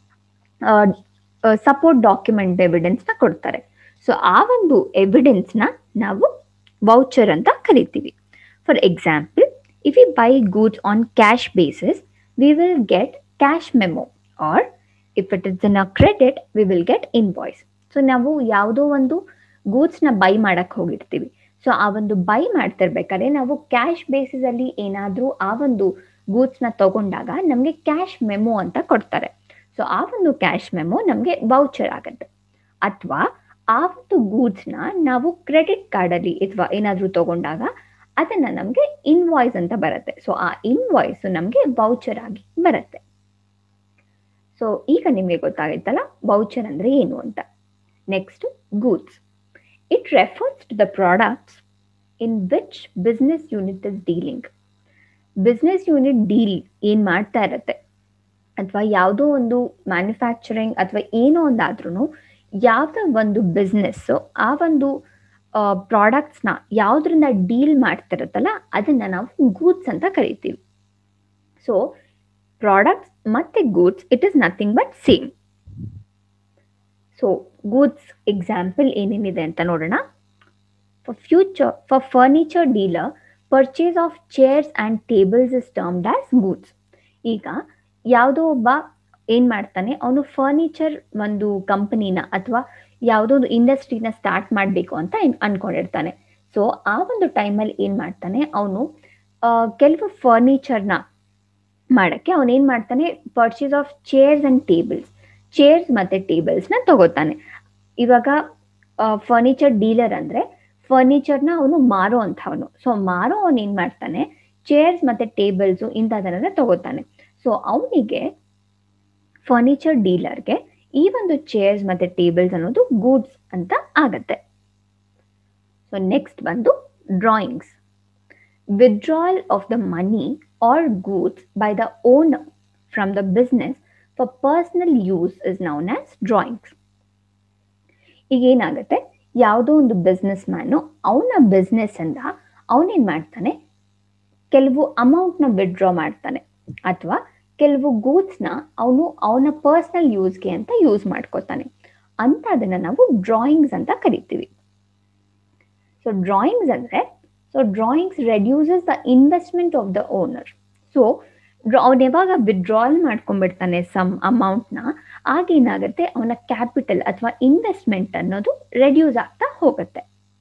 ಸಪೋರ್ಟ್ ಡಾಕ್ಯುಮೆಂಟ್ ಎವಿಡೆನ್ಸ್ನ ಕೊಡ್ತಾರೆ. ಸೊ ಆ ಒಂದು ಎವಿಡೆನ್ಸ್ನ ನಾವು ವೌಚರ್ ಅಂತ ಕರಿತೀವಿ. For example, if we buy goods on cash basis, we will get cash memo, or if it is in a credit, we will get invoice. So ನಾವು ಯಾವುದೋ ಒಂದು ಗೂಡ್ಸ್ನ ಬೈ ಮಾಡಕ್ಕೆ ಹೋಗಿರ್ತೀವಿ. ಸೊ ಆ ಒಂದು ಬೈ ಮಾಡ್ತಿರ್ಬೇಕಾದ್ರೆ ನಾವು ಕ್ಯಾಶ್ ಬೇಸಿಸಲ್ಲಿ ಏನಾದರೂ ಆ ಒಂದು ಗೂಡ್ಸ್ನ ತಗೊಂಡಾಗ ನಮಗೆ ಕ್ಯಾಶ್ ಮೆಮೊ ಅಂತ ಕೊಡ್ತಾರೆ. ಸೊ ಆ ಒಂದು ಕ್ಯಾಶ್ ಮೆಮೊ ನಮಗೆ ವೌಚರ್ ಆಗುತ್ತೆ. ಅಥವಾ ಆ ಒಂದು ಗೂಡ್ಸ್ನ ನಾವು ಕ್ರೆಡಿಟ್ ಕಾರ್ಡಲ್ಲಿ ಅಥವಾ ಏನಾದರೂ ತಗೊಂಡಾಗ ಅದನ್ನು ನಮಗೆ ಇನ್ವಾಯ್ಸ್ ಅಂತ ಬರುತ್ತೆ. ಸೊ ಆ ಇನ್ವಾಯ್ಸು ನಮಗೆ ವೌಚರ್ ಆಗಿ ಬರುತ್ತೆ. ಸೊ ಈಗ ನಿಮಗೆ ಗೊತ್ತಾಗುತ್ತಲ್ಲ ವೌಚರ್ ಅಂದರೆ ಏನು ಅಂತ. Next, goods. It refers to the products in which business unit is dealing. Business unit deal ಏನು ಮಾಡ್ತಾ ಇರುತ್ತೆ, ಅಥವಾ ಯಾವುದೋ ಒಂದು ಮ್ಯಾನುಫ್ಯಾಕ್ಚರಿಂಗ್ ಅಥವಾ ಏನೋ ಒಂದಾದ್ರೂ ಯಾವುದೋ ಒಂದು ಬಿಸ್ನೆಸ್ಸು ಆ ಒಂದು ಪ್ರಾಡಕ್ಟ್ಸ್ನ ಯಾವುದರಿಂದ ಡೀಲ್ ಮಾಡ್ತಿರುತ್ತಲ್ಲ ಅದನ್ನು ನಾವು ಗೂಡ್ಸ್ ಅಂತ ಕರಿತೀವಿ. ಸೊ ಪ್ರಾಡಕ್ಟ್ಸ್ ಮತ್ತು goods it is nothing but same. So goods example ಏನೇನಿದೆ ಅಂತ ನೋಡೋಣ. For future for furniture dealer, purchase of chairs and tables is termed as goods. ಈಗ ಯಾವುದೋ ಒಬ್ಬ ಏನು ಮಾಡ್ತಾನೆ, ಅವನು ಫರ್ನಿಚರ್ ಒಂದು ಕಂಪನಿನ ಅಥವಾ ಯಾವುದೋ ಒಂದು ಇಂಡಸ್ಟ್ರಿನ ಸ್ಟಾರ್ಟ್ ಮಾಡಬೇಕು ಅಂತ ಅಂದ್ಕೊಂಡಿರ್ತಾನೆ. ಸೊ ಆ ಒಂದು ಟೈಮಲ್ಲಿ ಏನು ಮಾಡ್ತಾನೆ, ಅವನು ಕೆಲವು ಫರ್ನಿಚರ್ನ ಮಾಡೋಕ್ಕೆ ಅವನೇನು ಮಾಡ್ತಾನೆ, purchase of chairs and tables, chairs ಮತ್ತು ಟೇಬಲ್ಸ್ನ ತಗೋತಾನೆ. ಇವಾಗ ಫರ್ನಿಚರ್ ಡೀಲರ್ ಅಂದರೆ ಫರ್ನಿಚರ್ನ ಅವನು ಮಾರೋ ಅಂಥವನು. ಸೊ ಮಾರೋ ಅವನು ಏನು ಮಾಡ್ತಾನೆ, ಚೇರ್ಸ್ ಮತ್ತು ಟೇಬಲ್ಸು ಇಂಥದನ್ನೆಲ್ಲ ತಗೋತಾನೆ. ಸೊ ಅವನಿಗೆ ಫರ್ನಿಚರ್ ಡೀಲರ್ಗೆ ಈ ಒಂದು ಚೇರ್ಸ್ ಮತ್ತು ಟೇಬಲ್ಸ್ ಅನ್ನೋದು ಗೂಡ್ಸ್ ಅಂತ ಆಗತ್ತೆ. ಸೊ ನೆಕ್ಸ್ಟ್ ಬಂದು drawings. Withdrawal of the money or goods by the owner from the business for personal use is known as drawings. ಈಗ ಏನಾಗುತ್ತೆ, ಯಾವುದೋ ಒಂದು ಬಿಸ್ನೆಸ್ ಮ್ಯಾನು ಅವನ ಬಿಸ್ನೆಸ್ಸಿಂದ ಅವನೇನು ಮಾಡ್ತಾನೆ, ಕೆಲವು ಅಮೌಂಟ್ನ ವಿತ್ಡ್ರಾ ಮಾಡ್ತಾನೆ ಅಥವಾ ಕೆಲವು ಗೂಡ್ಸ್ನ ಅವನು ಅವನ ಪರ್ಸ್ನಲ್ ಯೂಸ್ಗೆ ಅಂತ ಯೂಸ್ ಮಾಡ್ಕೋತಾನೆ ಅಂತ ಅದನ್ನು ನಾವು ಡ್ರಾಯಿಂಗ್ಸ್ ಅಂತ ಕರಿತೀವಿ. ಸೊ ಡ್ರಾಯಿಂಗ್ಸ್ ಅಂದರೆ so drawings reduces the investment of the owner. So ಅವನು ಯಾವಾಗ ವಿಡ್ರಾಲ್ ಮಾಡ್ಕೊಂಡ್ಬಿಡ್ತಾನೆ ಸಮ್ ಅಮೌಂಟ್ನ, ಆಗೇನಾಗುತ್ತೆ ಅವನ ಕ್ಯಾಪಿಟಲ್ ಅಥವಾ ಇನ್ವೆಸ್ಟ್ಮೆಂಟ್ ಅನ್ನೋದು ರೆಡ್ಯೂಸ್ ಆಗ್ತಾ ಹೋಗುತ್ತೆ.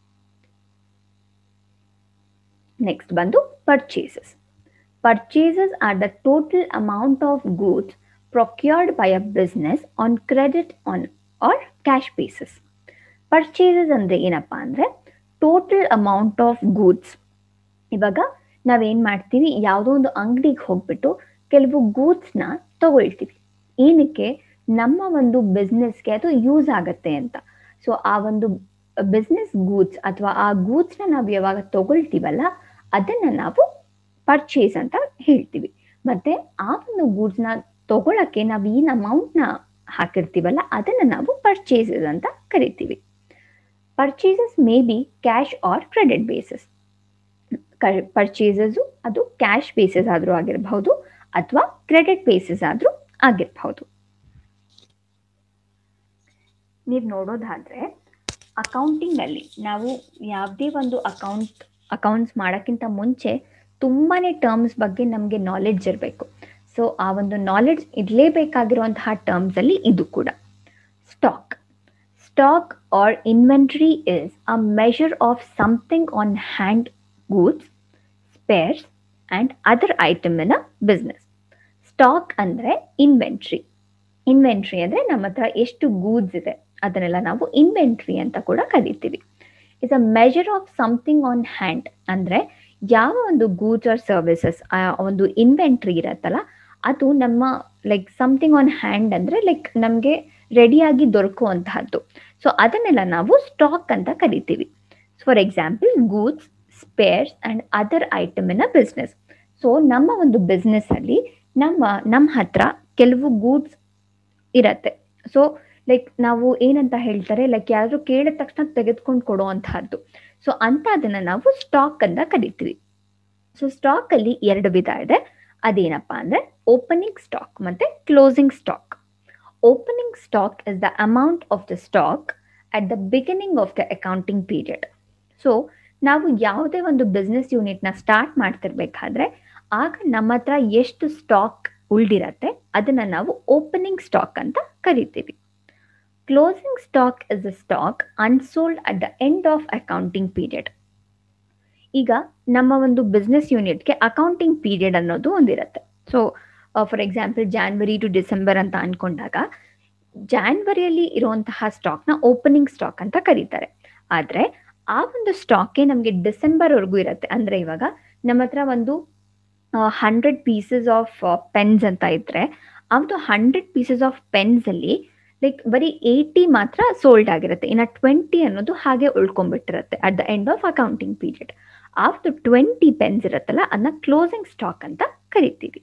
ನೆಕ್ಸ್ಟ್ ಬಂದು purchases. Purchases are the total amount of goods procured by a business on credit on or cash basis. Purchases ಅಂದರೆ ಏನಪ್ಪ ಅಂದರೆ ಟೋಟಲ್ ಅಮೌಂಟ್ ಆಫ್ ಗೂಡ್ಸ್. ಇವಾಗ ನಾವೇನು ಮಾಡ್ತೀವಿ, ಯಾವುದೋ ಒಂದು ಅಂಗಡಿಗೆ ಹೋಗ್ಬಿಟ್ಟು ಕೆಲವು ಗೂಡ್ಸ್ನ ತಗೊಳ್ತೀವಿ. ಏನಕ್ಕೆ? ನಮ್ಮ ಒಂದು ಬಿಸ್ನೆಸ್ಗೆ ಅದು ಯೂಸ್ ಆಗುತ್ತೆ ಅಂತ. ಸೊ ಆ ಒಂದು ಬಿಸ್ನೆಸ್ ಗೂಡ್ಸ್ ಅಥವಾ ಆ ಗೂಡ್ಸ್ನ ನಾವು ಯಾವಾಗ ತಗೊಳ್ತೀವಲ್ಲ ಅದನ್ನು ನಾವು ಪರ್ಚೇಸ್ ಅಂತ ಹೇಳ್ತೀವಿ. ಮತ್ತು ಆ ಒಂದು ಗೂಡ್ಸ್ನ ತಗೊಳಕ್ಕೆ ನಾವು ಏನು ಅಮೌಂಟ್ನ ಹಾಕಿರ್ತೀವಲ್ಲ ಅದನ್ನು ನಾವು ಪರ್ಚೇಸಸ್ ಅಂತ ಕರಿತೀವಿ. Purchases may be cash or credit basis. Purchases ಅದು ಕ್ಯಾಶ್ ಬೇಸಿಸ್ ಆದರೂ ಆಗಿರಬಹುದು ಅಥವಾ ಕ್ರೆಡಿಟ್ ಬೇಸಿಸ್ ಆದರೂ ಆಗಿರಬಹುದು. ನೀವು ನೋಡೋದಾದರೆ ಅಕೌಂಟಿಂಗಲ್ಲಿ ನಾವು ಯಾವುದೇ ಒಂದು ಅಕೌಂಟ್ ಅಕೌಂಟ್ಸ್ ಮಾಡೋಕ್ಕಿಂತ ಮುಂಚೆ ತುಂಬಾ ಟರ್ಮ್ಸ್ ಬಗ್ಗೆ ನಮಗೆ ನಾಲೆಡ್ಜ್ ಇರಬೇಕು. ಸೊ ಆ ಒಂದು ನಾಲೆಡ್ಜ್ ಇರಲೇಬೇಕಾಗಿರುವಂತಹ ಟರ್ಮ್ಸಲ್ಲಿ ಇದು ಕೂಡ. Stock. Stock or inventory is a measure of something on hand, goods, spares and other item in a business. Stock ಅಂದರೆ ಇನ್ವೆಂಟ್ರಿ. ಇನ್ವೆಂಟ್ರಿ ಅಂದರೆ ನಮ್ಮ ಹತ್ರ ಎಷ್ಟು ಗೂಡ್ಸ್ ಇದೆ ಅದನ್ನೆಲ್ಲ ನಾವು ಇನ್ವೆಂಟ್ರಿ ಅಂತ ಕೂಡ ಕರಿತೀವಿ. Is a measure of something on hand ಅಂದರೆ ಯಾವ ಒಂದು ಗೂಡ್ಸ್ ಆರ್ ಸರ್ವಿಸಸ್ ಆ ಒಂದು ಇನ್ವೆಂಟ್ರಿ ಇರತ್ತಲ್ಲ ಅದು ನಮ್ಮ ಲೈಕ್ ಸಮಥಿಂಗ್ ಆನ್ ಹ್ಯಾಂಡ್ ಅಂದರೆ ಲೈಕ್ ನಮಗೆ ರೆಡಿಯಾಗಿ ದೊರಕುವಂತಹದ್ದು. ಸೊ ಅದನ್ನೆಲ್ಲ ನಾವು ಸ್ಟಾಕ್ ಅಂತ ಕರಿತೀವಿ. For example goods, spares and other item in a business. So ನಮ್ಮ ಒಂದು ಬಿಸ್ನೆಸ್ಸಲ್ಲಿ ನಮ್ಮ ನಮ್ಮ ಹತ್ರ ಕೆಲವು ಗೂಡ್ಸ್ ಇರತ್ತೆ. ಸೊ ಲೈಕ್ ನಾವು ಏನಂತ ಹೇಳ್ತಾರೆ, ಲೈಕ್ ಯಾರಾದರೂ ಕೇಳಿದ ತಕ್ಷಣ ತೆಗೆದುಕೊಂಡು ಕೊಡುವಂತಹದ್ದು. ಸೊ ಅಂತ ಅದನ್ನು ನಾವು ಸ್ಟಾಕ್ ಅಂತ ಕರಿತೀವಿ. ಸೊ ಸ್ಟಾಕಲ್ಲಿ ಎರಡು ವಿಧ ಇದೆ. ಅದೇನಪ್ಪ ಅಂದರೆ ಓಪನಿಂಗ್ ಸ್ಟಾಕ್ ಮತ್ತು closing stock. Opening stock is the amount of the stock at the beginning of the accounting period. So ನಾವು ಯಾವುದೇ ಒಂದು ಬಿಸ್ನೆಸ್ ಯೂನಿಟ್ನ ಸ್ಟಾರ್ಟ್ ಮಾಡ್ತಿರ್ಬೇಕಾದ್ರೆ ಆಗ ನಮ್ಮ ಹತ್ರ ಎಷ್ಟು ಸ್ಟಾಕ್ ಉಳಿದಿರತ್ತೆ ಅದನ್ನು ನಾವು ಓಪನಿಂಗ್ ಸ್ಟಾಕ್ ಅಂತ ಕರಿತೀವಿ. Closing stock is a stock unsold at the end of accounting period. ಈಗ ನಮ್ಮ ಒಂದು ಬಿಸ್ನೆಸ್ ಯೂನಿಟ್ಗೆ ಅಕೌಂಟಿಂಗ್ ಪೀರಿಯಡ್ ಅನ್ನೋದು ಒಂದಿರುತ್ತೆ. So for example January to December ಅಂತ ಅಂದ್ಕೊಂಡಾಗ ಜಾನ್ವರಿಯಲ್ಲಿ ಇರುವಂತಹ ಸ್ಟಾಕ್ನ ಓಪನಿಂಗ್ ಸ್ಟಾಕ್ ಅಂತ ಕರೀತಾರೆ. ಆದರೆ ಆ ಒಂದು ಸ್ಟಾಕೆ ನಮಗೆ ಡಿಸೆಂಬರ್ವರೆಗೂ ಇರುತ್ತೆ. ಅಂದರೆ ಇವಾಗ ನಮ್ಮ ಹತ್ರ ಒಂದು ಹಂಡ್ರೆಡ್ ಪೀಸಸ್ ಆಫ್ ಪೆನ್ಸ್ ಅಂತ ಇದ್ದರೆ ಆ ಒಂದು ಹಂಡ್ರೆಡ್ ಪೀಸಸ್ ಆಫ್ ಪೆನ್ಸಲ್ಲಿ ಲೈಕ್ ಬರೀ ಏಯ್ಟಿ ಮಾತ್ರ ಸೋಲ್ಡ್ ಆಗಿರುತ್ತೆ, ಇನ್ನು ಟ್ವೆಂಟಿ ಅನ್ನೋದು ಹಾಗೆ ಉಳ್ಕೊಂಡ್ಬಿಟ್ಟಿರುತ್ತೆ at the end of accounting period. ಆ ಒಂದು ಟ್ವೆಂಟಿ ಪೆನ್ಸ್ ಇರುತ್ತಲ್ಲ ಅದನ್ನ ಕ್ಲೋಸಿಂಗ್ ಸ್ಟಾಕ್ ಅಂತ ಕರಿತೀವಿ.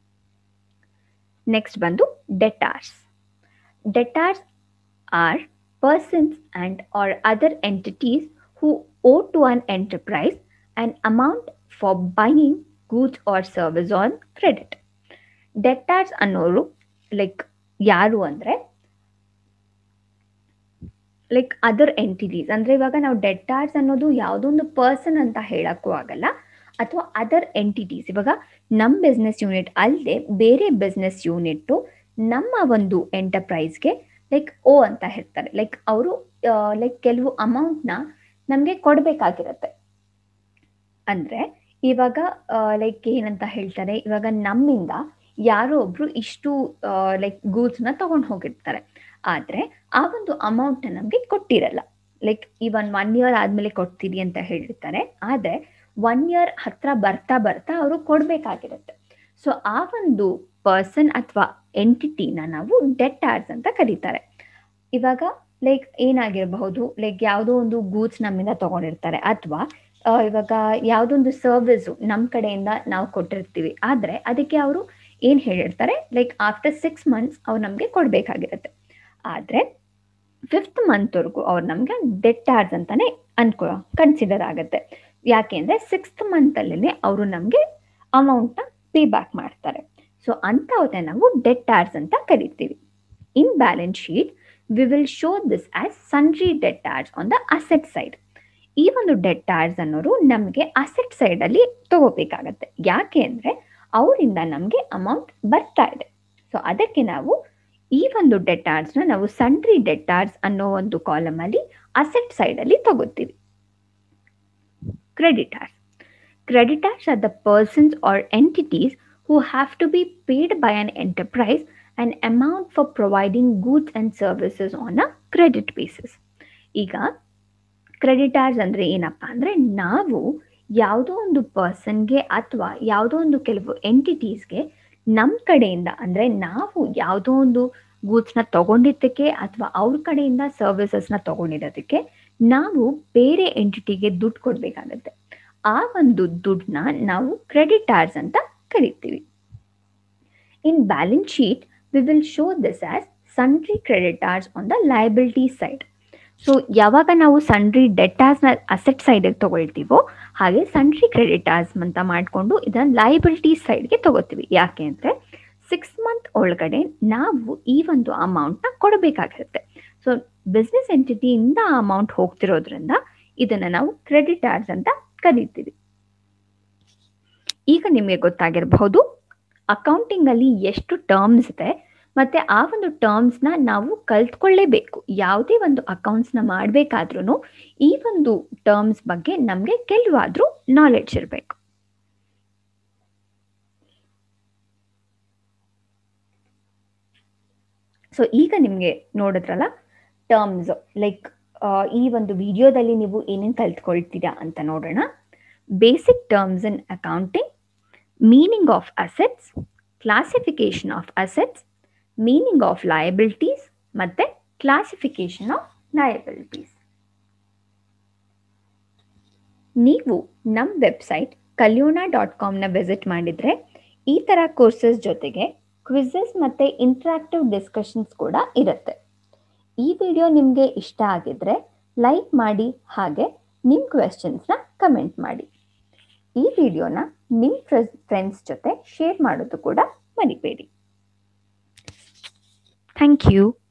ನೆಕ್ಸ್ಟ್ ಬಂದು debtors. Debtors are persons and or other entities who owe to an enterprise an amount for buying goods or service on credit. Debtors ಅನ್ನೋರು like ಯಾರು ಅಂದರೆ ಲೈಕ್ ಅದರ್ ಎಂಟಿಟೀಸ್. ಅಂದರೆ ಇವಾಗ ನಾವು ಡೆಟಾರ್ಸ್ ಅನ್ನೋದು ಯಾವುದೋ ಒಂದು ಪರ್ಸನ್ ಅಂತ ಹೇಳೋಕ್ಕೂ ಆಗಲ್ಲ, ಅಥವಾ ಅದರ್ ಎಂಟಿಟೀಸ್. ಇವಾಗ ನಮ್ಮ ಬಿಸ್ನೆಸ್ ಯೂನಿಟ್ ಅಲ್ಲದೆ ಬೇರೆ ಬಿಸ್ನೆಸ್ ಯೂನಿಟ್ಟು ನಮ್ಮ ಒಂದು ಎಂಟರ್ಪ್ರೈಸ್ಗೆ ಲೈಕ್ ಓ ಅಂತ ಹೇಳ್ತಾರೆ. ಲೈಕ್ ಅವರು ಲೈಕ್ ಕೆಲವು ಅಮೌಂಟ್ನ ನಮಗೆ ಕೊಡಬೇಕಾಗಿರುತ್ತೆ. ಅಂದರೆ ಇವಾಗ ಲೈಕ್ ಏನಂತ ಹೇಳ್ತಾರೆ, ಇವಾಗ ನಮ್ಮಿಂದ ಯಾರೋ ಒಬ್ಬರು ಇಷ್ಟು ಲೈಕ್ ಗೂಡ್ಸ್ನ ತೊಗೊಂಡು ಹೋಗಿರ್ತಾರೆ. ಆದರೆ ಆ ಒಂದು ಅಮೌಂಟ್ನ ನಮಗೆ ಕೊಟ್ಟಿರಲ್ಲ. ಲೈಕ್ ಈ ಒಂದು ಒನ್ ಇಯರ್ ಆದಮೇಲೆ ಕೊಡ್ತೀರಿ ಅಂತ ಹೇಳಿರ್ತಾರೆ. ಆದರೆ ಒನ್ ಇಯರ್ ಹತ್ರ ಬರ್ತಾ ಬರ್ತಾ ಅವರು ಕೊಡಬೇಕಾಗಿರುತ್ತೆ. ಸೊ ಆ ಒಂದು ಪರ್ಸನ್ ಅಥವಾ ಎಂಟಿಟಿನ ನಾವು ಡೆಟಾರ್ಸ್ ಅಂತ ಕರೀತಾರೆ. ಇವಾಗ ಲೈಕ್ ಏನಾಗಿರಬಹುದು, ಲೈಕ್ ಯಾವುದೋ ಒಂದು ಗೂಡ್ಸ್ ನಮ್ಮಿಂದ ತೊಗೊಂಡಿರ್ತಾರೆ, ಅಥವಾ ಇವಾಗ ಯಾವುದೊಂದು ಸರ್ವಿಸು ನಮ್ಮ ಕಡೆಯಿಂದ ನಾವು ಕೊಟ್ಟಿರ್ತೀವಿ. ಆದರೆ ಅದಕ್ಕೆ ಅವರು ಏನು ಹೇಳಿರ್ತಾರೆ, ಲೈಕ್ ಆಫ್ಟರ್ ಸಿಕ್ಸ್ ಮಂತ್ಸ್ ಅವ್ರು ನಮಗೆ ಕೊಡಬೇಕಾಗಿರುತ್ತೆ. ಆದರೆ ಫಿಫ್ತ್ ಮಂತ್ವರೆಗೂ ಅವ್ರು ನಮಗೆ ಡೆಟಾರ್ಸ್ ಅಂತಲೇ ಅನ್ಕೊ ಕನ್ಸಿಡರ್ ಆಗುತ್ತೆ. ಯಾಕೆ ಅಂದರೆ ಸಿಕ್ಸ್ತ್ ಮಂತಲ್ಲೇ ಅವರು ನಮಗೆ ಅಮೌಂಟ್ನ ಪೇ ಬ್ಯಾಕ್ ಮಾಡ್ತಾರೆ. ಸೊ ಅಂಥವನ್ನ ನಾವು ಡೆಟಾರ್ಸ್ ಅಂತ ಕರಿತೀವಿ. In balance sheet we will show this as sundry debtors on the asset side. ಈ ಒಂದು ಡೆಟಾರ್ಸ್ ಅನ್ನೋರು ನಮಗೆ ಅಸೆಟ್ ಸೈಡಲ್ಲಿ ತಗೋಬೇಕಾಗತ್ತೆ. ಯಾಕೆ ಅಂದರೆ ಅವರಿಂದ ನಮಗೆ ಅಮೌಂಟ್ ಬರ್ತಾ ಇದೆ. ಸೊ ಅದಕ್ಕೆ ನಾವು ಈ ಒಂದು ಡೆಟಾರ್ಸ್ನ ನಾವು ಸನ್ರಿ ಡೆಟಾರ್ಸ್ ಅನ್ನೋ ಒಂದು ಕಾಲಮಲ್ಲಿ ಅಸೆಟ್ ಸೈಡಲ್ಲಿ ತಗೋತೀವಿ. Creditors. Creditors are the persons or entities who have to be paid by an enterprise an amount for providing goods and services on a credit basis. ಈಗ ಕ್ರೆಡಿಟಾರ್ಸ್ ಅಂದರೆ ಏನಪ್ಪ ಅಂದರೆ ನಾವು ಯಾವುದೋ ಒಂದು ಪರ್ಸನ್ಗೆ ಅಥವಾ ಯಾವುದೋ ಒಂದು ಕೆಲವು ಎಂಟಿಟೀಸ್ಗೆ ನಮ್ಮ ಕಡೆಯಿಂದ ಅಂದರೆ ನಾವು ಯಾವುದೋ ಒಂದು ಗೂಡ್ಸ್ನ ತೊಗೊಂಡಿದ್ದಕ್ಕೆ ಅಥವಾ ಅವ್ರ ಕಡೆಯಿಂದ ಸರ್ವಿಸಸ್ನ ತೊಗೊಂಡಿರೋದಕ್ಕೆ ನಾವು ಬೇರೆ ಎಂಟಿಟಿಗೆ ದುಡ್ಡು ಕೊಡಬೇಕಾಗತ್ತೆ. ಆ ಒಂದು ದುಡ್ಡನ್ನ ನಾವು ಕ್ರೆಡಿಟಾರ್ಸ್ ಅಂತ ಕರಿತೀವಿ. In balance sheet we will show this as sundry creditors on the liability side. So ಯಾವಾಗ ನಾವು ಸನ್ರಿ ಡೆಟಾರ್ಸ್ನ ಅಸೆಟ್ ಸೈಡಿಗೆ ತೊಗೊಳ್ತೀವೋ ಹಾಗೆ ಸನ್ರಿ ಕ್ರೆಡಿಟಾರ್ಸ್ ಅಂತ ಮಾಡಿಕೊಂಡು ಇದನ್ನು ಲಯಬಿಲಿಟಿ ಸೈಡ್ಗೆ ತೊಗೋತೀವಿ. ಯಾಕೆ ಅಂದರೆ ಸಿಕ್ಸ್ ಮಂತ್ ಒಳಗಡೆ ನಾವು ಈ ಒಂದು ಅಮೌಂಟ್ನ ಕೊಡಬೇಕಾಗಿರುತ್ತೆ. ಸೊ ಬಿಸ್ನೆಸ್ ಎಂಟಿಟಿಯಿಂದ ಆ ಅಮೌಂಟ್ ಹೋಗ್ತಿರೋದ್ರಿಂದ ಇದನ್ನು ನಾವು ಕ್ರೆಡಿಟಾರ್ಸ್ ಅಂತ ಕರೀತೀವಿ. ಈಗ ನಿಮಗೆ ಗೊತ್ತಾಗಿರಬಹುದು ಅಕೌಂಟಿಂಗಲ್ಲಿ ಎಷ್ಟು ಟರ್ಮ್ಸ್ ಇದೆ ಮತ್ತು ಆ ಒಂದು ಟರ್ಮ್ಸ್ನ ನಾವು ಕಲ್ತ್ಕೊಳ್ಳೇಬೇಕು. ಯಾವುದೇ ಒಂದು ಅಕೌಂಟ್ಸ್ನ ಮಾಡಬೇಕಾದ್ರೂ ಈ ಒಂದು ಟರ್ಮ್ಸ್ ಬಗ್ಗೆ ನಮಗೆ ಕೆಲವಾದರೂ ನಾಲೆಡ್ಜ್ ಇರಬೇಕು. ಸೊ ಈಗ ನಿಮಗೆ ನೋಡಿದ್ರಲ್ಲ ಟರ್ಮ್ಸ್, ಲೈಕ್ ಈ ಒಂದು ವಿಡಿಯೋದಲ್ಲಿ ನೀವು ಏನೇನು ಕಲ್ತ್ಕೊಳ್ತೀರಾ ಅಂತ ನೋಡೋಣ. Basic terms in accounting, meaning of assets, classification of assets, meaning of liabilities ಮತ್ತು ಕ್ಲಾಸಿಫಿಕೇಶನ್ ಆಫ್ ಲಯಬಿಲಿಟೀಸ್. ನೀವು ನಮ್ಮ ವೆಬ್ಸೈಟ್ ಕಲ್ಯೋಣ ಡಾಟ್ ಕಾಮ್ನ ವಿಸಿಟ್ ಮಾಡಿದರೆ ಈ ಥರ ಕೋರ್ಸಸ್ ಜೊತೆಗೆ ಕ್ವಿಝಸ್ ಮತ್ತು ಇಂಟ್ರಾಕ್ಟಿವ್ ಡಿಸ್ಕಷನ್ಸ್ ಕೂಡ ಇರುತ್ತೆ. ಈ ವಿಡಿಯೋ ನಿಮಗೆ ಇಷ್ಟ ಆಗಿದ್ರೆ ಲೈಕ್ ಮಾಡಿ, ಹಾಗೆ ನಿಮ್ಮ ಕ್ವೆಶ್ಚನ್ಸ್ನ ಕಮೆಂಟ್ ಮಾಡಿ. ಈ ವಿಡಿಯೋನ ನಿಮ್ಮ ಫ್ರೆಂಡ್ಸ್ ಜೊತೆ ಶೇರ್ ಮಾಡೋದು ಕೂಡ ಮರಿಬೇಡಿ. Thank you.